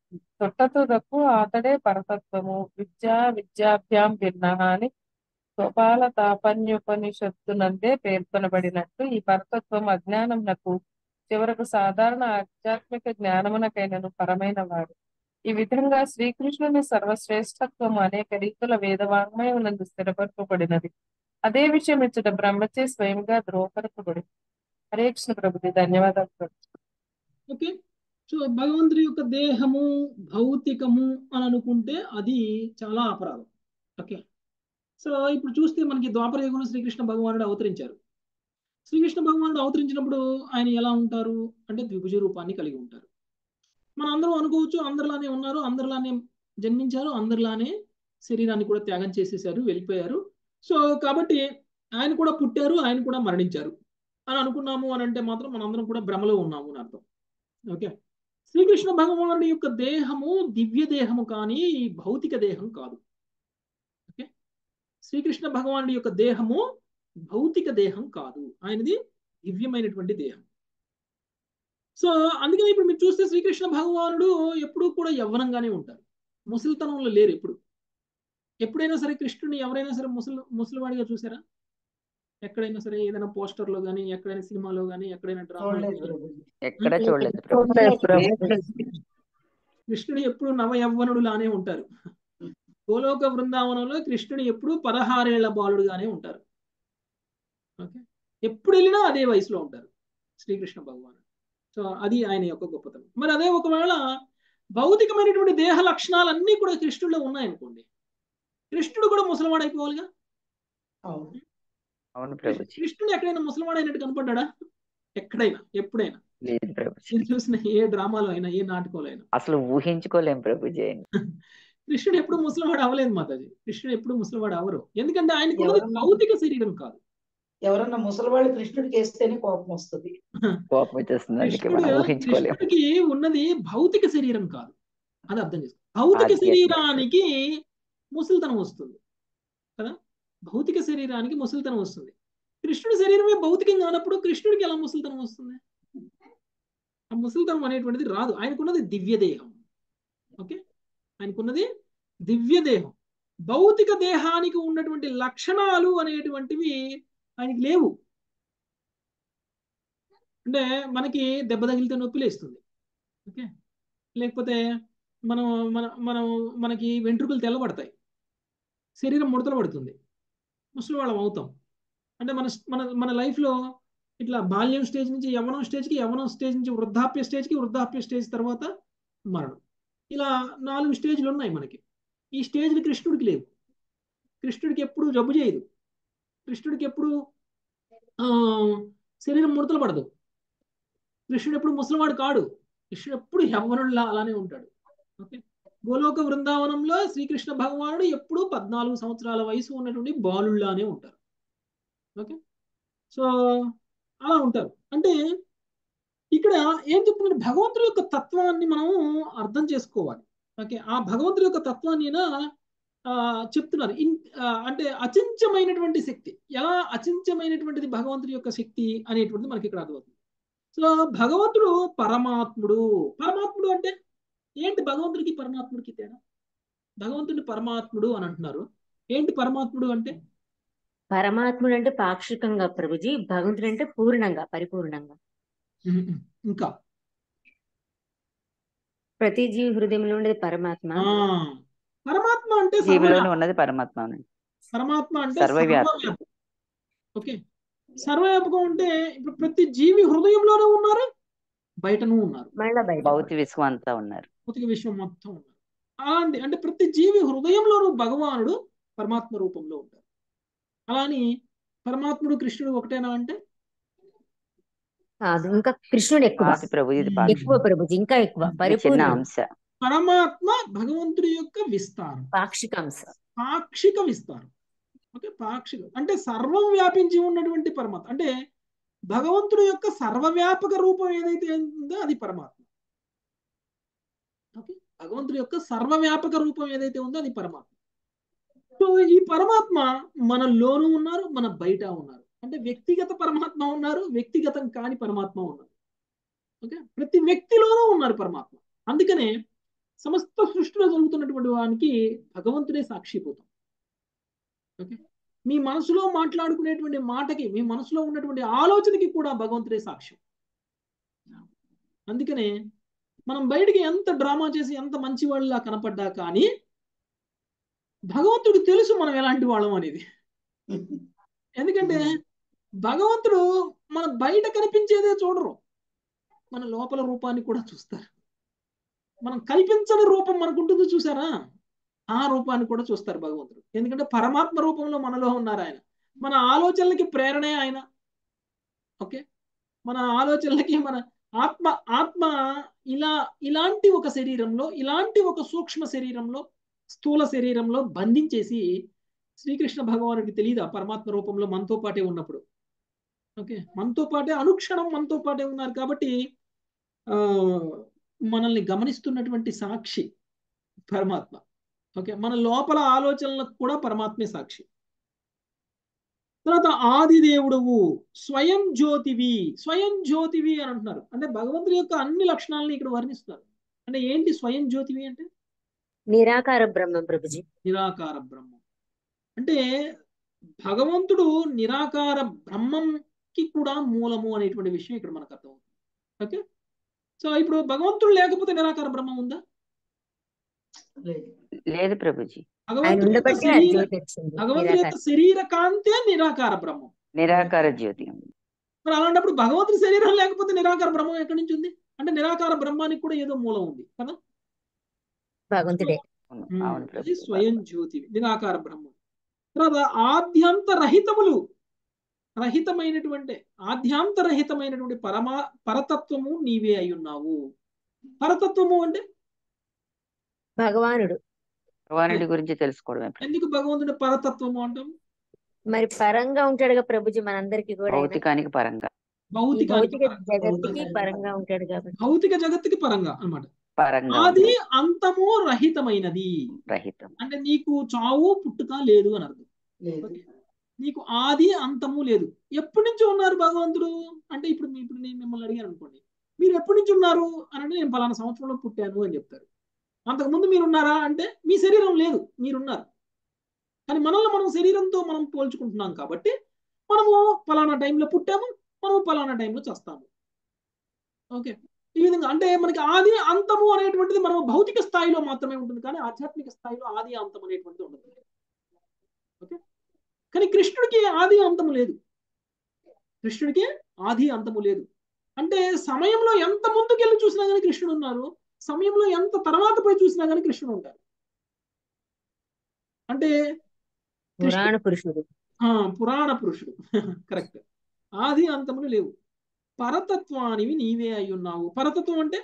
తొట్టతుదకు అతడే పరతత్వము విద్యాభ్యాం భిన్న అని స్వపాల తాపన్యోపనిషత్తునందే పేర్కొనబడినట్టు ఈ పరతత్వం అజ్ఞానమునకు చివరకు సాధారణ ఆధ్యాత్మిక జ్ఞానమునకైనను పరమైన వాడు. ఈ విధంగా శ్రీకృష్ణుని సర్వశ్రేష్టత్వం అనేక రీతుల వేదవాంగ్మయమునందు స్థిరపరచబడినది. అదే విషయం ఇచ్చట బ్రహ్మచే స్వయంగా ధృవపరచబడి. హరే కృష్ణ ప్రభుజీ, ధన్యవాదాలు ప్రభుజీ. ఓకే, సో భగవంతుడి యొక్క దేహము భౌతికము అని అనుకుంటే అది చాలా అపరాధం. ఓకే, సో ఇప్పుడు చూస్తే మనకి ద్వాపర యుగంలో శ్రీకృష్ణ భగవానుడు అవతరించారు. శ్రీకృష్ణ భగవానుడు అవతరించినప్పుడు ఆయన ఎలా ఉంటారు అంటే ద్విభుజ రూపాన్ని కలిగి ఉంటారు. మనం అందరం అనుకోవచ్చు అందరిలానే ఉన్నారు, అందరిలానే జన్మించారు, అందరిలానే శరీరాన్ని కూడా త్యాగం చేసేసారు, వెళ్ళిపోయారు. సో కాబట్టి ఆయన కూడా పుట్టారు, ఆయన కూడా మరణించారు అని అనుకున్నాము అని అంటే మాత్రం మనందరం కూడా భ్రమలో ఉన్నాము అని అర్థం. ఓకే, శ్రీకృష్ణ భగవానుడి యొక్క దేహము దివ్య దేహము కానీ భౌతిక దేహం కాదు. ఓకే, శ్రీకృష్ణ భగవానుడి యొక్క దేహము భౌతిక దేహం కాదు, ఆయనది దివ్యమైనటువంటి దేహం. సో అందుకని ఇప్పుడు మీరు చూస్తే శ్రీకృష్ణ భగవానుడు ఎప్పుడూ కూడా యవ్వనంగానే ఉంటారు, ముసలితనంలో లేరు. ఎప్పుడైనా సరే కృష్ణుని ఎవరైనా సరే ముసలివాడిగా చూసారా? ఎక్కడైనా సరే ఏదైనా పోస్టర్లో కానీ, ఎక్కడైనా సినిమాలో కానీ, ఎక్కడైనా డ్రామాలో ఎక్కడ చూడలేదు. కృష్ణుడు ఎప్పుడు నవ యవ్వనుడు లానే ఉంటారు. గోలోక బృందావనంలో కృష్ణుడు ఎప్పుడు 16 ఏళ్ల బాలుడుగానే ఉంటారు. ఓకే, ఎప్పుడు వెళ్ళినా అదే వయసులో ఉంటారు శ్రీకృష్ణ భగవానుడు. సో అది ఆయన యొక్క గొప్పతనం. మరి అదే ఒకవేళ భౌతికమైనటువంటి దేహ లక్షణాలన్నీ కూడా కృష్ణుడిలో ఉన్నాయనుకోండి, కృష్ణుడు కూడా ముసలివాడు అయిపోవాలిగా. కృష్ణుడు ఎక్కడైనా ముసలివాడు అయినట్టు కనపడ్డా? ఎక్కడైనా ఎప్పుడైనా చూసిన ఏ డ్రామాలో అయినా, ఏ నాటకంలో అయినా అసలు ఊహించుకోలేం ప్రభుజీ. కృష్ణుడు ఎప్పుడు ముసలివాడు అవ్వలేదు మాతాజీ. కృష్ణుడు ఎప్పుడు ముసలివాడు అవ్వరు, ఎందుకంటే ఆయనకు భౌతిక శరీరం కాదు. ఎవరన్నా ముసలివాళ్ళు కృష్ణుడికి వేస్తేనే కోపం వస్తుంది. కృష్ణుడికి ఉన్నది భౌతిక శరీరం కాదు, అది అర్థం చేసుకో. భౌతిక శరీరానికి ముసలితనం వస్తుంది కదా, భౌతిక శరీరానికి ముసలితనం వస్తుంది. కృష్ణుడి శరీరమే భౌతికం కానప్పుడు కృష్ణుడికి ఎలా ముసలితనం వస్తుంది? ఆ ముసలితనం అనేటువంటిది రాదు. ఆయనకున్నది దివ్య దేహం. ఓకే, ఆయనకున్నది దివ్య దేహం. భౌతిక దేహానికి ఉన్నటువంటి లక్షణాలు అనేటువంటివి ఆయనకి లేవు. అంటే మనకి దెబ్బ తగిలితే నొప్పి లేస్తుంది. ఓకే, లేకపోతే మనకి వెంట్రుకలు తెల్లబడతాయి, శరీరం ముడతలు పడుతుంది, ముసలివాళ్ళం అవుతాం. అంటే మన మన మన లైఫ్లో ఇట్లా బాల్యం స్టేజ్ నుంచి యవ్వనం స్టేజ్కి, యవ్వనం స్టేజ్ నుంచి వృద్ధాప్య స్టేజ్కి, వృద్ధాప్య స్టేజ్ తర్వాత మరణం, ఇలా 4 స్టేజ్లు ఉన్నాయి మనకి. ఈ స్టేజ్లు కృష్ణుడికి లేవు. కృష్ణుడికి ఎప్పుడు జబ్బు చేయదు, కృష్ణుడికి ఎప్పుడు శరీరం ముడతలు పడదు, కృష్ణుడు ఎప్పుడు ముసలివాడు కాడు, కృష్ణుడు ఎప్పుడు యవ్వనుడిలా అలానే ఉంటాడు. ఓకే, గోలోక బృందావనంలో శ్రీకృష్ణ భగవానుడు ఎప్పుడు 14 సంవత్సరాల వయసు ఉన్నటువంటి బాలుళ్లానే ఉంటారు. ఓకే, సో అలా ఉంటారు. అంటే ఇక్కడ ఏం చెప్తున్నారు, భగవంతుడి యొక్క తత్వాన్ని మనం అర్థం చేసుకోవాలి. ఓకే, ఆ భగవంతుడి యొక్క తత్వాన్ని చెప్తున్నారు. అంటే అచించమైనటువంటి శక్తి, ఎలా అచించమైనటువంటిది భగవంతుడి యొక్క శక్తి అనేటువంటిది మనకి ఇక్కడ అర్థమవుతుంది. సో భగవంతుడు పరమాత్ముడు. పరమాత్ముడు అంటే ఏంటి? భగవంతుడికి పరమాత్ముడికి తేడా? భగవంతుడిని పరమాత్ముడు అని అంటున్నారు, ఏంటి పరమాత్ముడు అంటే? పరమాత్ముడు అంటే పాక్షికంగా ప్రభుజీ, భగవంతుడు అంటే పూర్ణంగా, పరిపూర్ణంగా. ఇంకా ప్రతి జీవి హృదయంలో ఉండేది పరమాత్మ. పరమాత్మ అంటే జీవిలోనే ఉన్నది పరమాత్మ. పరమాత్మ అంటే సర్వవ్యాపకం. ఓకే, సర్వవ్యాపకం అంటే ఇప్పుడు ప్రతి జీవి హృదయంలోనే ఉన్నారు, బయటను ఉన్నారు, భౌతిక విశ్వం అంతా ఉన్నారు, భౌతిక విశ్వం మొత్తం ఉన్నారు. అలాంటి అంటే ప్రతి జీవి హృదయంలోనూ భగవానుడు పరమాత్మ రూపంలో ఉంటారు. అలాని పరమాత్ముడు కృష్ణుడు ఒకటేనా అంటే కాదు, ఇంకా కృష్ణుడు ఎక్కువ ప్రభుజీ, ఇంకా ఎక్కువ పరిపూర్ణ అంశ. పరమాత్మ భగవంతుడి యొక్క విస్తారం, పాక్షిక అంశ, పాక్షిక విస్తారం. ఓకే, పాక్షిక అంటే సర్వం వ్యాపించి ఉన్నటువంటి పరమాత్మ. అంటే భగవంతుడి యొక్క సర్వవ్యాపక రూపం ఏదైతే ఉందో అది పరమాత్మ. ఓకే, భగవంతుడి యొక్క సర్వవ్యాపక రూపం ఏదైతే ఉందో అది పరమాత్మ. సో ఈ పరమాత్మ మనలోనూ ఉన్నారు, మన బయట ఉన్నారు. అంటే వ్యక్తిగత పరమాత్మ ఉన్నారు, వ్యక్తిగతం కాని పరమాత్మ ఉన్నారు. ఓకే, ప్రతి వ్యక్తిలోనూ ఉన్నారు పరమాత్మ. అందుకనే సమస్త సృష్టిలో జరుగుతున్నటువంటి వానికి భగవంతుడే సాక్షిపోతాం. ఓకే, మీ మనసులో మాట్లాడుకునేటువంటి మాటకి, మీ మనసులో ఉన్నటువంటి ఆలోచనకి కూడా భగవంతుడే సాక్ష్యం. అందుకనే మనం బయటికి ఎంత డ్రామా చేసి ఎంత మంచి వాళ్ళలా కనపడ్డా కానీ భగవంతుడికి తెలుసు మనం ఎలాంటి వాళ్ళం అనేది. ఎందుకంటే భగవంతుడు మన బయట కనిపించేదే చూడరు, మన లోపల రూపాన్ని కూడా చూస్తారు. మనం కల్పించని రూపం మనకుంటుంది చూసారా, ఆ రూపాన్ని కూడా చూస్తారు భగవంతుడు. ఎందుకంటే పరమాత్మ రూపంలో మనలో ఉన్నారు ఆయన. మన ఆలోచనలకి ప్రేరణే ఆయన. ఓకే, మన ఆలోచనలకి మన ఆత్మ ఇలాంటి ఒక శరీరంలో, ఇలాంటి ఒక సూక్ష్మ శరీరంలో, స్థూల శరీరంలో బంధించేసి శ్రీకృష్ణ భగవానుడికి తెలియదు ఆ పరమాత్మ రూపంలో మనతో పాటే ఉన్నప్పుడు. ఓకే, మనతో పాటే అనుక్షణం మనతో పాటే ఉన్నారు కాబట్టి మనల్ని గమనిస్తున్నటువంటి సాక్షి పరమాత్మ. ఓకే, మన లోపల ఆలోచనలకు కూడా పరమాత్మే సాక్షి. తర్వాత ఆదిదేవుడవు, స్వయం జ్యోతివి. స్వయం జ్యోతివి అని అంటున్నారు. అంటే భగవంతుడి యొక్క అన్ని లక్షణాలను ఇక్కడ వర్ణిస్తున్నారు. అంటే ఏంటి స్వయం జ్యోతివి అంటే? నిరాకార బ్రహ్మం ప్రభుజీ. నిరాకార బ్రహ్మం అంటే భగవంతుడు నిరాకార బ్రహ్మంకి కూడా మూలము అనేటువంటి విషయం ఇక్కడ మనకు అర్థమవుతుంది. ఓకే, సో ఇప్పుడు భగవంతుడు లేకపోతే నిరాకార బ్రహ్మం ఉందా? లేదు ప్రభుజీ. భగవంతుడి యొక్క శరీర కాంతే నిరాకార బ్రహ్మం, నిరాకార జ్యోతి. మరి అలాంటప్పుడు భగవంతుడి శరీరం లేకపోతే నిరాకార బ్రహ్మం ఎక్కడి నుంచి ఉంది? అంటే నిరాకార బ్రహ్మానికి కూడా ఏదో మూలం ఉంది కదా, భగవంతుడే. అది స్వయం జ్యోతి, నిరాకార బ్రహ్మం. తర్వాత ఆద్యాంతరహితమైనటువంటి పరతత్వము నీవే అయి ఉన్నావు. పరతత్వము అంటే భగవానుడి గురించి తెలుసుకోవడమే. ఎందుకు భగవంతుడి పరతత్వము అంటాం? మరి పరంగా ఉంటాడుగా ప్రభుజీ మనందరికి కూడా. భౌతికానికి పరంగా, భౌతిక జగత్తుకి పరంగా ఉంటాడు కాబట్టి. భౌతిక జగత్తుకి పరంగా అన్నమాట. ఆది అంతము రహితమైనది. అంటే నీకు చావు పుట్టుక లేదు అని అర్థం. నీకు ఆది అంతము లేదు. ఎప్పటి నుంచి ఉన్నారు భగవంతుడు అంటే ఇప్పుడు నేను మిమ్మల్ని అడిగాను అనుకోండి, మీరు ఎప్పటి నుంచి ఉన్నారు అని అంటే నేను పలానా సంవత్సరంలో పుట్టాను అని చెప్తారు. అంతకుముందు మీరున్నారా అంటే మీ శరీరం లేదు, మీరున్నారు. కానీ మనల్ని మనం శరీరంతో మనం పోల్చుకుంటున్నాం కాబట్టి మనము పలానా టైంలో పుట్టాము, మనము పలానా టైంలో చేస్తాము. ఓకే, ఈ విధంగా అంటే మనకి ఆది అంతము అనేటువంటిది మనం భౌతిక స్థాయిలో మాత్రమే ఉంటుంది, కానీ ఆధ్యాత్మిక స్థాయిలో ఆది అంతం అనేటువంటిది ఉండదు. ఓకే, కానీ కృష్ణుడికి ఆది అంతము లేదు. కృష్ణుడికి ఆది అంతము లేదు. అంటే సమయంలో ఎంత ముందుకెళ్ళి చూసినా కానీ కృష్ణుడు ఉన్నారు, సమయంలో ఎంత తర్వాత పోయి చూసినా కానీ కృష్ణుడు ఉంటారు. అంటే పురాణ పురుషుడు కరెక్ట్. ఆది అంతములు లేవు. పరతత్వానివి నీవే అయి ఉన్నావు. పరతత్వం అంటే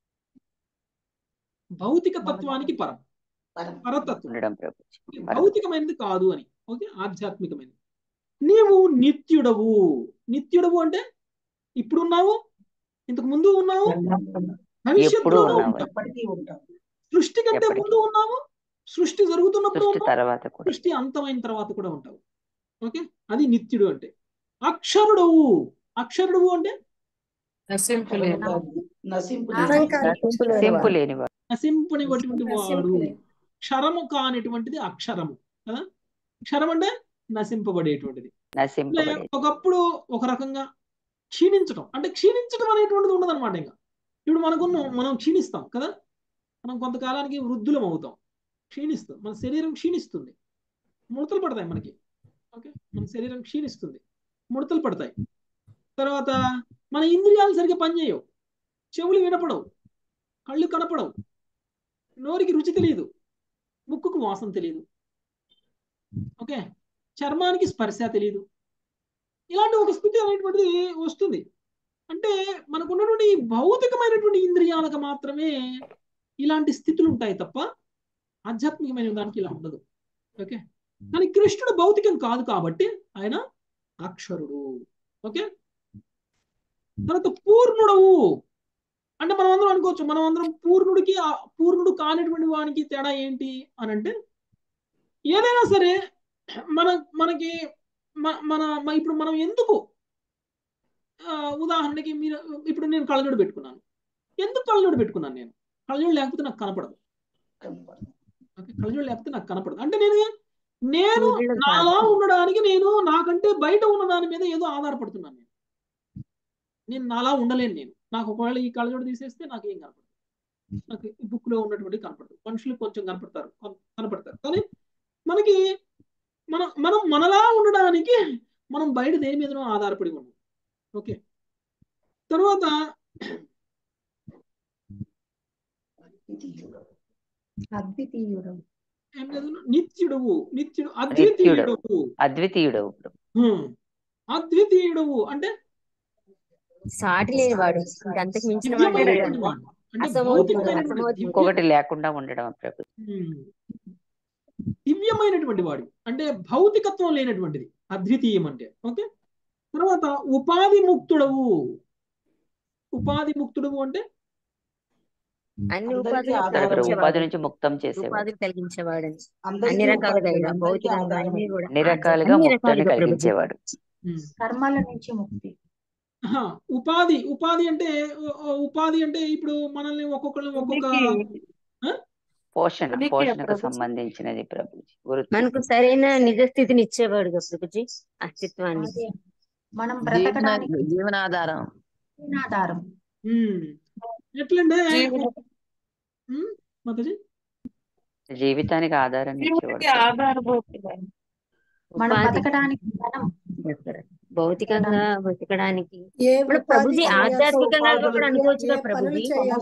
భౌతిక తత్వానికి పరం, పరతత్వం భౌతికమైనది కాదు అని. ఓకే, ఆధ్యాత్మికమైనది. నీవు నిత్యుడవు. నిత్యుడవు అంటే ఇప్పుడున్నావు, ఇంతకు ముందు ఉన్నావు, భవిష్యత్తులో ఉంటావు. సృష్టి కంటే ముందు ఉన్నావు, సృష్టి జరుగుతున్నప్పుడు ఉన్నావు, సృష్టి అంతమైన తర్వాత కూడా ఉంటావు. ఓకే, అది నిత్యుడు అంటే. అక్షరుడవు. అక్షరుడవు అంటే నశింపనిటువంటి వాడు. క్షరము కానిటువంటిది అక్షరము కదా. క్షరం అంటే నశింపబడేటువంటిది. ఒకప్పుడు ఒక రకంగా క్షీణించడం, అంటే క్షీణించడం అనేటువంటిది ఉండదు అనమాట. ఇంకా ఇప్పుడు మనం క్షీణిస్తాం కదా, మనం కొంతకాలానికి వృద్ధులం అవుతాం, క్షీణిస్తాం, మన శరీరం క్షీణిస్తుంది, ముడతలు పడతాయి మనకి. ఓకే, మన శరీరం క్షీణిస్తుంది, ముడతలు పడతాయి. తర్వాత మన ఇంద్రియాలు సరిగ్గా పనిచేయవు, చెవులు వినపడవు, కళ్ళు కనపడవు, నోరికి రుచి తెలియదు, ముక్కుకు వాసన తెలియదు, ఓకే, చర్మానికి స్పర్శ తెలియదు. ఇలాంటి ఒక స్థితి అనేటువంటిది వస్తుంది. అంటే మనకున్నటువంటి భౌతికమైనటువంటి ఇంద్రియాలకు మాత్రమే ఇలాంటి స్థితులు ఉంటాయి తప్ప ఆధ్యాత్మికమైన దానికి ఇలా ఉండదు. ఓకే, కానీ కృష్ణుడు భౌతికం కాదు కాబట్టి ఆయన అక్షరుడు. ఓకే, తర్వాత పూర్ణుడవు అంటే మనం అందరం అనుకోవచ్చు, మనం అందరం పూర్ణుడు కానిటువంటి వానికి తేడా ఏంటి అని అంటే, ఏదైనా సరే మనకి ఇప్పుడు మనం ఎందుకు ఉదాహరణకి ఇప్పుడు నేను కళ్ళజోడు పెట్టుకున్నాను. ఎందుకు కళ్ళజోడు పెట్టుకున్నాను? నేను కళ్ళజోడు లేకపోతే నాకు కనపడదు. ఓకే, కళ్ళజోడు లేకపోతే నాకు కనపడదు. అంటే నేను సూర్యుడు నాలా కాదు. ఉండడానికి నేను నాకంటే బయట ఉన్న దాని మీద ఏదో ఆధారపడుతున్నాను. నేను నాలా ఉండలేను. నాకు ఒకవేళ ఈ కళ్ళజోడు తీసేస్తే నాకు ఏం కనపడదు. నాకు ఈ బుక్ లో ఉన్నటువంటి కనపడదు. మనుషులు కొంచెం కనపడతారు కానీ మనకి మనం మనలా ఉండడానికి మనం బయట దేని మీదనో ఆధారపడి ఉన్నాం. ఓకే, తర్వాత అద్వితీయుడు ఏం లేదు, నిత్యుడవు అద్వితీయుడవు. అద్వితీయుడవు అంటే సాటి లేనివాడు, ఇంకంతకు మించిన వాడు లేడు అంట. అంటే ఇంకొకటి లేకుండా ఉండడం. దివ్యమైనటువంటి వాడు అంటే భౌతికత్వం లేనటువంటిది అద్వితీయం అంటే. ఓకే, తర్వాత ఉపాధి ముక్తుడవు. ఉపాధి ముక్తుడవు అంటే అన్ని ఉపాధి నుంచి ముక్తం చేసేవాడు, ఉపాధిని కలిగించేవాడు, అన్ని రకాలుగా భౌతికంగా అన్ని కూడా అన్ని రకాలుగా ముక్తాన్ని కలిగించేవాడు. కర్మల నుంచి ముక్తి. ఉపాధి అంటే ఇప్పుడు మనల్ని ఒక్కొక్క పోషణకు సంబంధించినది ప్రభుజీ. మనకు సరైన నిజ స్థితిని ఇచ్చేవాడు ప్రభుజీ, అస్తిత్వాన్ని, మనం బ్రతకడానికి జీవనాధారం. ఎట్లంటే మాతాజీ జీవితానికి ఆధారాన్ని ఇచ్చేవాడు. మనం బతకడానికి భౌతికంగా బతకడానికి. ఇప్పుడు ప్రభుజీ ఆధ్యాత్మికంగా కూడా అనుకోవచ్చుగా ప్రభుజీ.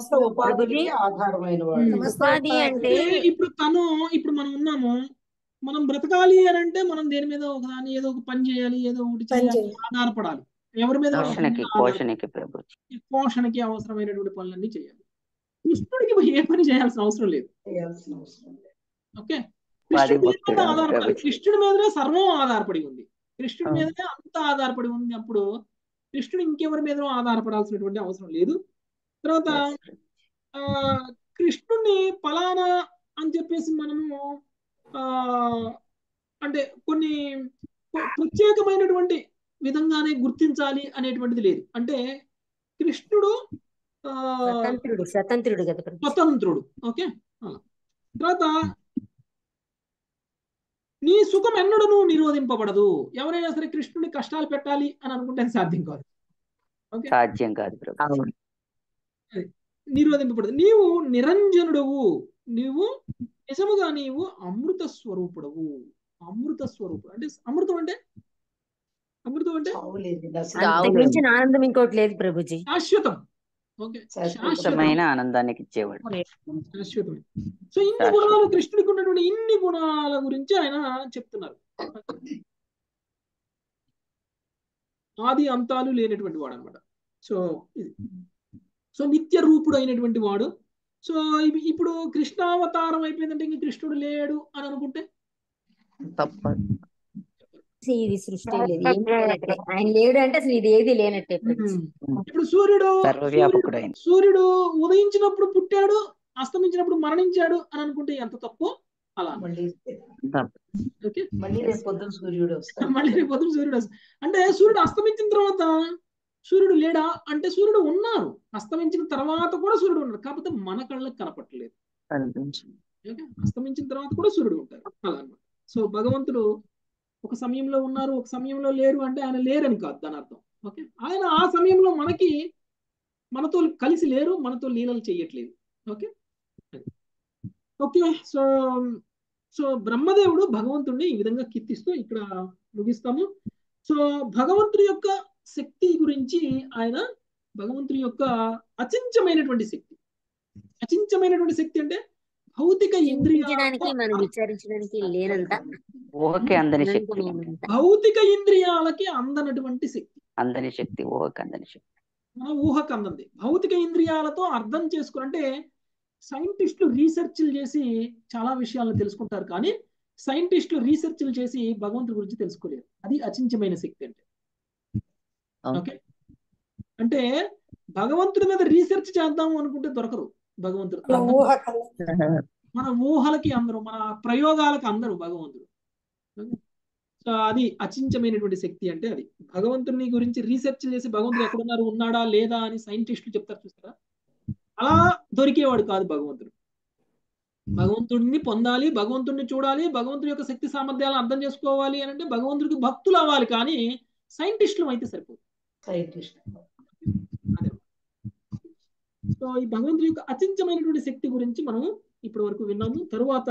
ఉపాధి అంటే ఇప్పుడు మనం ఉన్నాము, మనం బ్రతకాలి అని అంటే మనం దేని మీద ఒకదాన్ని ఏదో ఒక పని చేయాలి, ఏదో ఒకటి చేయాలి, ఆధారపడాలి. ఎవరి మీద? పోషణకి అవసరమైనటువంటి పనులన్నీ చేయాలి. కృష్ణుడికి ఏ పని చేయాల్సిన అవసరం లేదు. ఓకే, కృష్ణుడి మీదనే సర్వం ఆధారపడి ఉంది. కృష్ణుడి మీదనే అంతా ఆధారపడి ఉంది. అప్పుడు కృష్ణుడు ఇంకెవరి మీద ఆధారపడాల్సినటువంటి అవసరం లేదు. తర్వాత కృష్ణుడిని ఫలానా అని చెప్పేసి మనము అంటే కొన్ని ప్రత్యేకమైనటువంటి విధంగానే గుర్తించాలి అనేటువంటిది లేదు. అంటే కృష్ణుడు స్వతంత్రుడు. ఓకే, తర్వాత నీ సుఖం ఎన్నడూ నిరోధింపబడదు. ఎవరైనా సరే కృష్ణుడిని కష్టాలు పెట్టాలి అని అనుకుంటే సాధ్యం కాదు. సాధ్యం కాదు, నిరోధింపబడదు. నీవు నిరంజనుడవు, నీవు నిజముగా నీవు అమృత స్వరూపుడవు. అమృత స్వరూపుడు అంటే అమృతం అంటే ఆనందం ఇంకోటి లేదు ప్రభుజీ. శాశ్వతం. శాశ్వతమైన ఆనందానికి ఇచ్చేవాడు. శాశ్వతమైన. సో ఇన్ని గుణాలు కృష్ణుడికి ఉన్నటువంటి ఇన్ని గుణాల గురించి ఆయన చెప్తున్నారు. ఆది అంతాలు లేనటువంటి వాడు అనమాట. సో నిత్య రూపుడు అయినటువంటి వాడు. సో ఇప్పుడు కృష్ణావతారం అయిపోయిందంటే ఇంక కృష్ణుడు లేడు అని అనుకుంటే ఇది సృష్టి లేదు, ఏం లేనట్టే. ఆయన లేడు అంటే అసలు ఇది ఏది లేనట్టే. ఇప్పుడు సూర్యుడు ఉదయించినప్పుడు పుట్టాడు, అస్తమించినప్పుడు మరణించాడు అని అనుకుంటే ఎంత తప్పు. అలా మళ్ళీ రేపు పొద్దున సూర్యుడు అంటే సూర్యుడు అస్తమించిన తర్వాత సూర్యుడు లేడా అంటే సూర్యుడు ఉన్నారు. అస్తమించిన తర్వాత కూడా సూర్యుడు ఉన్నారు, కాకపోతే మన కళ్ళకి కనపట్టలేదు. అస్తమించిన తర్వాత కూడా సూర్యుడు ఉంటారు అలా అన్నమాట. సో భగవంతుడు ఒక సమయంలో ఉన్నారు, ఒక సమయంలో లేరు అంటే ఆయన లేరని కాదు దాని అర్థం. ఓకే, ఆయన ఆ సమయంలో మనతో కలిసి లేరు, మనతో లీలలు చేయట్లేదు. ఓకే ఓకే సో బ్రహ్మదేవుడు భగవంతుడిని ఈ విధంగా కీర్తిస్తూ ఇక్కడ ముగిస్తాము. సో భగవంతుడి యొక్క శక్తి గురించి ఆయన భగవంతుడి యొక్క అచించమైనటువంటి శక్తి అంటే భౌతిక ఇంద్రియాలకి మనం విచారించడానికి లేనంత భౌతిక ఇంద్రియాలకి అందనటువంటి శక్తి, మన ఊహకు అందంది. భౌతిక ఇంద్రియాలతో అర్థం చేసుకుని అంటే సైంటిస్టులు రీసెర్చ్లు చేసి చాలా విషయాలను తెలుసుకుంటారు, కానీ సైంటిస్టులు రీసెర్చ్లు చేసి భగవంతుడి గురించి తెలుసుకోలేరు. అది అచించమైన శక్తి అంటే. ఓకే, అంటే భగవంతుడి మీద రీసెర్చ్ చేద్దాము అనుకుంటే దొరకరు భగవంతుడు. మన ఊహలకి అందరూ, మన ప్రయోగాలకి అందరూ భగవంతుడు. సో అది అచించమైనటువంటి శక్తి అంటే అది. భగవంతుని గురించి రీసెర్చ్ చేసి భగవంతుడు ఎక్కడున్నారు, ఉన్నాడా లేదా అని సైంటిస్టులు చెప్తారు చూస్తారా, అలా దొరికేవాడు కాదు భగవంతుడు. భగవంతుడిని పొందాలి, భగవంతుడిని చూడాలి, భగవంతుడి యొక్క శక్తి సామర్థ్యాలను అర్థం చేసుకోవాలి అని అంటే భగవంతుడికి భక్తులు అవ్వాలి, కానీ సైంటిస్టులు అయితే సరిపోదు. అదే. సో ఈ భగవంతుడి యొక్క అచించమైనటువంటి శక్తి గురించి మనం ఇప్పటి వరకు విన్నాము. తరువాత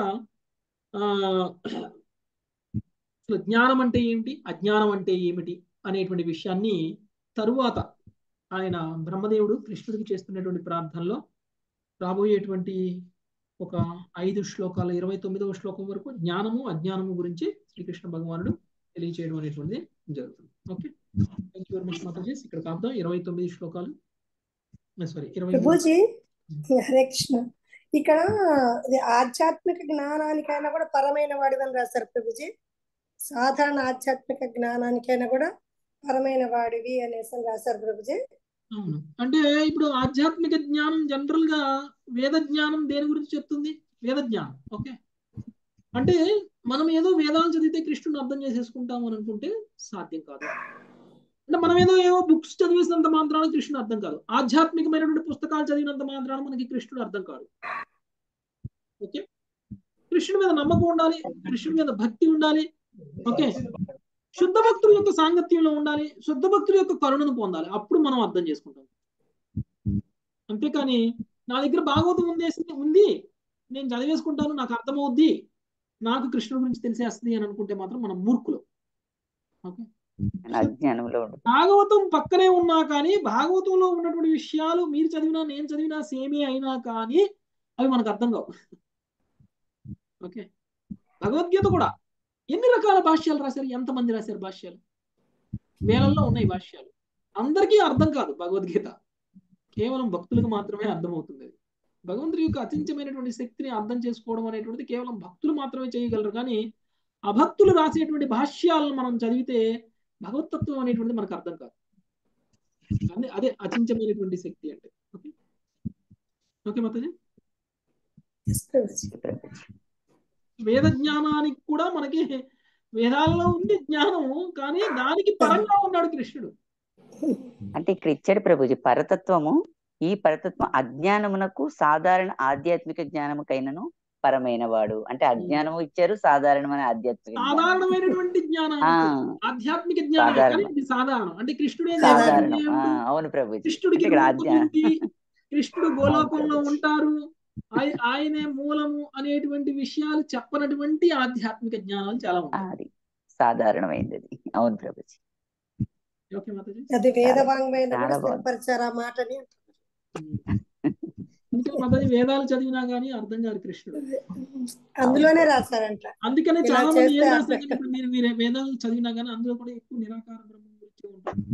అసలు జ్ఞానం అంటే ఏమిటి, అజ్ఞానం అంటే ఏమిటి అనేటువంటి విషయాన్ని తరువాత ఆయన బ్రహ్మదేవుడు కృష్ణుడికి చేస్తున్నటువంటి ప్రార్థనలో రాబోయేటువంటి ఒక 5 శ్లోకాల 29వ శ్లోకం వరకు జ్ఞానము అజ్ఞానము గురించి శ్రీకృష్ణ భగవానుడు తెలియచేయడం అనేటువంటిది జరుగుతుంది. Okay, thank you very much మాతాజీ. ఇక్కడ కాపుదాం 29 శ్లోకాలు, సారీ 23. ప్రభుజీ హరే కృష్ణ. ఇక్కడ ఆధ్యాత్మిక జ్ఞానానికైనా కూడా పరమైన వాడివని రాశారు ప్రభుజీ. సాధారణ ఆధ్యాత్మిక జ్ఞానానికైనా కూడా పరమైన వాడివి అనేసి రాశారు ప్రభుజీ. అవును, అంటే ఇప్పుడు ఆధ్యాత్మిక జ్ఞానం జనరల్ గా వేద జ్ఞానం దేని గురించి చెప్తుంది? వేద జ్ఞానం. ఓకే, అంటే మనం ఏదో వేదాలు చదివితే కృష్ణుని అర్థం చేసేసుకుంటాము అని అనుకుంటే సాధ్యం కాదు. అంటే మనం ఏవో బుక్స్ చదివేసినంత మాత్రాన కృష్ణుడు అర్థం కాదు. ఆధ్యాత్మికమైనటువంటి పుస్తకాలు చదివినంత మాత్రాన మనకి కృష్ణుడు అర్థం కాదు. ఓకే, కృష్ణుడి మీద నమ్మకం ఉండాలి, కృష్ణుడి మీద భక్తి ఉండాలి. ఓకే, శుద్ధ భక్తుల యొక్క సాంగత్యంలో ఉండాలి, శుద్ధ భక్తుల యొక్క కరుణను పొందాలి, అప్పుడు మనం అర్థం చేసుకుంటాం. అంతేకాని నా దగ్గర భాగవతం ఉంది, నేను చదివేసుకుంటాను, నాకు అర్థమవుద్ది, నాకు కృష్ణుడి గురించి తెలిసేస్తుంది అని అనుకుంటే మాత్రం మనం మూర్ఖులు. ఓకే, భాగవతం పక్కనే ఉన్నా కానీ భాగవతంలో ఉన్నటువంటి విషయాలు మీరు చదివినా నేను చదివినా సేమే అయినా కానీ అవి మనకు అర్థం కావు. ఓకే, భగవద్గీత కూడా ఎన్ని రకాల భాష్యాలు రాశారు, ఎంతమంది రాశారు భాష్యాలు? వేలల్లో ఉన్నాయి భాష్యాలు. అందరికీ అర్థం కాదు భగవద్గీత, కేవలం భక్తులకు మాత్రమే అర్థమవుతుంది. భగవంతుడి యొక్క అచించమైనటువంటి శక్తిని అర్థం చేసుకోవడం అనేటువంటిది కేవలం భక్తులు మాత్రమే చేయగలరు, కానీ అభక్తులు రాసేటువంటి భాష్యాలను మనం చదివితే భగవతత్వం అనేటువంటిది మనకు అర్థం కాదు. అదే అచించమైనటువంటి శక్తి అంటే. ఓకే, ఓకే మాతాజీ. వేద జ్ఞానానికి కూడా మనకి వేదాల్లో ఉంది జ్ఞానము, కానీ దానికి పరంగా ఉన్నాడు కృష్ణుడు. అంటే ఇక్కడ ఇచ్చాడు ప్రభుజీ పరతత్వము. ఈ పరతత్వం అజ్ఞానమునకు సాధారణ ఆధ్యాత్మిక జ్ఞానముకైనను పరమైన వాడు. అంటే అజ్ఞానము ఇచ్చారు, సాధారణమైన ఆధ్యాత్మిక సాధారణమైనటువంటి జ్ఞానం, ఆధ్యాత్మిక జ్ఞానం సాధారణం. అంటే కృష్ణుడే సాధారణం. అవును ప్రభుజీ, కృష్ణుడికి కృష్ణుడు గోలోకంలో ఉంటారు, ఆయనే మూలము అనేటువంటి విషయాలు చెప్పనటువంటి ఆధ్యాత్మిక జ్ఞానాలు చాలా ఉంటాయి. సాధారణమైంది. అవును ప్రభుజీ. ఓకే మాతాజీ, అది వేద వాంగ్మయంలో కూడా స్థిరపరిచారు ఆ మాటని. మాతాజీ వేదాలు చదివినా గానీ అర్థం కాదు కృష్ణుడు, అందులోనే రాశారంట. అందుకనే చాలా మంది ఏం రాస్తారు, ఇప్పుడు మీరు వేదాలు చదివినా గానీ అందులో కూడా ఎక్కువ నిరాకార బ్రహ్మం గురించి ఉంటుంది,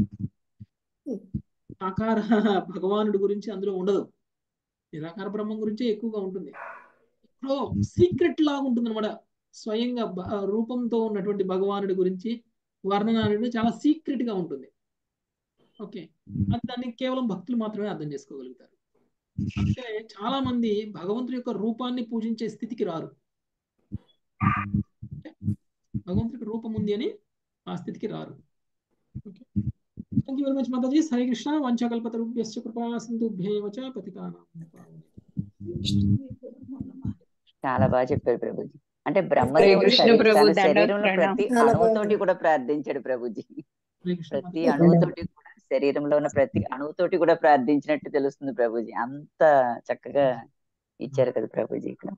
ఆకార భగవానుడి గురించి అందులో ఉండదు. నిరాకార బ్రహ్మం గురించే ఎక్కువగా ఉంటుంది. ఇప్పుడు సీక్రెట్ లాగా ఉంటుంది అనమాట. స్వయంగా రూపంతో ఉన్నటువంటి భగవానుడి గురించి వర్ణన అనేది చాలా సీక్రెట్ గా ఉంటుంది. ఓకే, దాన్ని కేవలం భక్తులు మాత్రమే అర్థం చేసుకోగలుగుతారు. అంటే చాలా మంది భగవంతుడి యొక్క రూపాన్ని పూజించే స్థితికి రారు. భగవంతుడికి రూపం ఉంది అని ఆ స్థితికి రారు. Okay, thank you very much మాతాజీ. హరే కృష్ణ. వంచాకల్పతరుభ్యశ్చ కృపా సింధుభ్యేవ చ పతితానాం. చాలా బాగా చెప్పారు ప్రభుజీ. అంటే బ్రహ్మదేవుడు శరీరంలో ప్రతి అణువుతోటి కూడా ప్రార్థించాడు ప్రభుజీ. ప్రతి అణువుతోటి కూడా శరీరంలో ఉన్న ప్రతి అణువుతోటి కూడా ప్రార్థించినట్టు తెలుస్తుంది ప్రభుజీ. అంత చక్కగా ఇచ్చారు కదా ప్రభుజీ ఇక్కడ.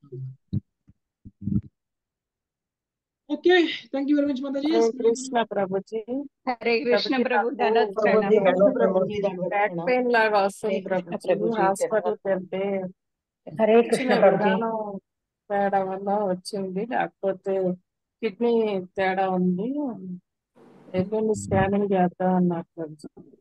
Okay, thank you very much మాతాజీ. కృష్ణ ప్రభుజీ. హరే కృష్ణ ప్రభు. బ్యాక్ పెయిన్ లాగా వస్తుంది ప్రభుజీ. హాస్పిటల్కి వెళ్తే హరే కృష్ణ విధానం తేడా వల్ల వచ్చింది, లేకపోతే కిడ్నీ తేడా ఉంది, ఎల్లుండి స్కానింగ్ చేద్దాం అన్నారు ప్రభుజీ.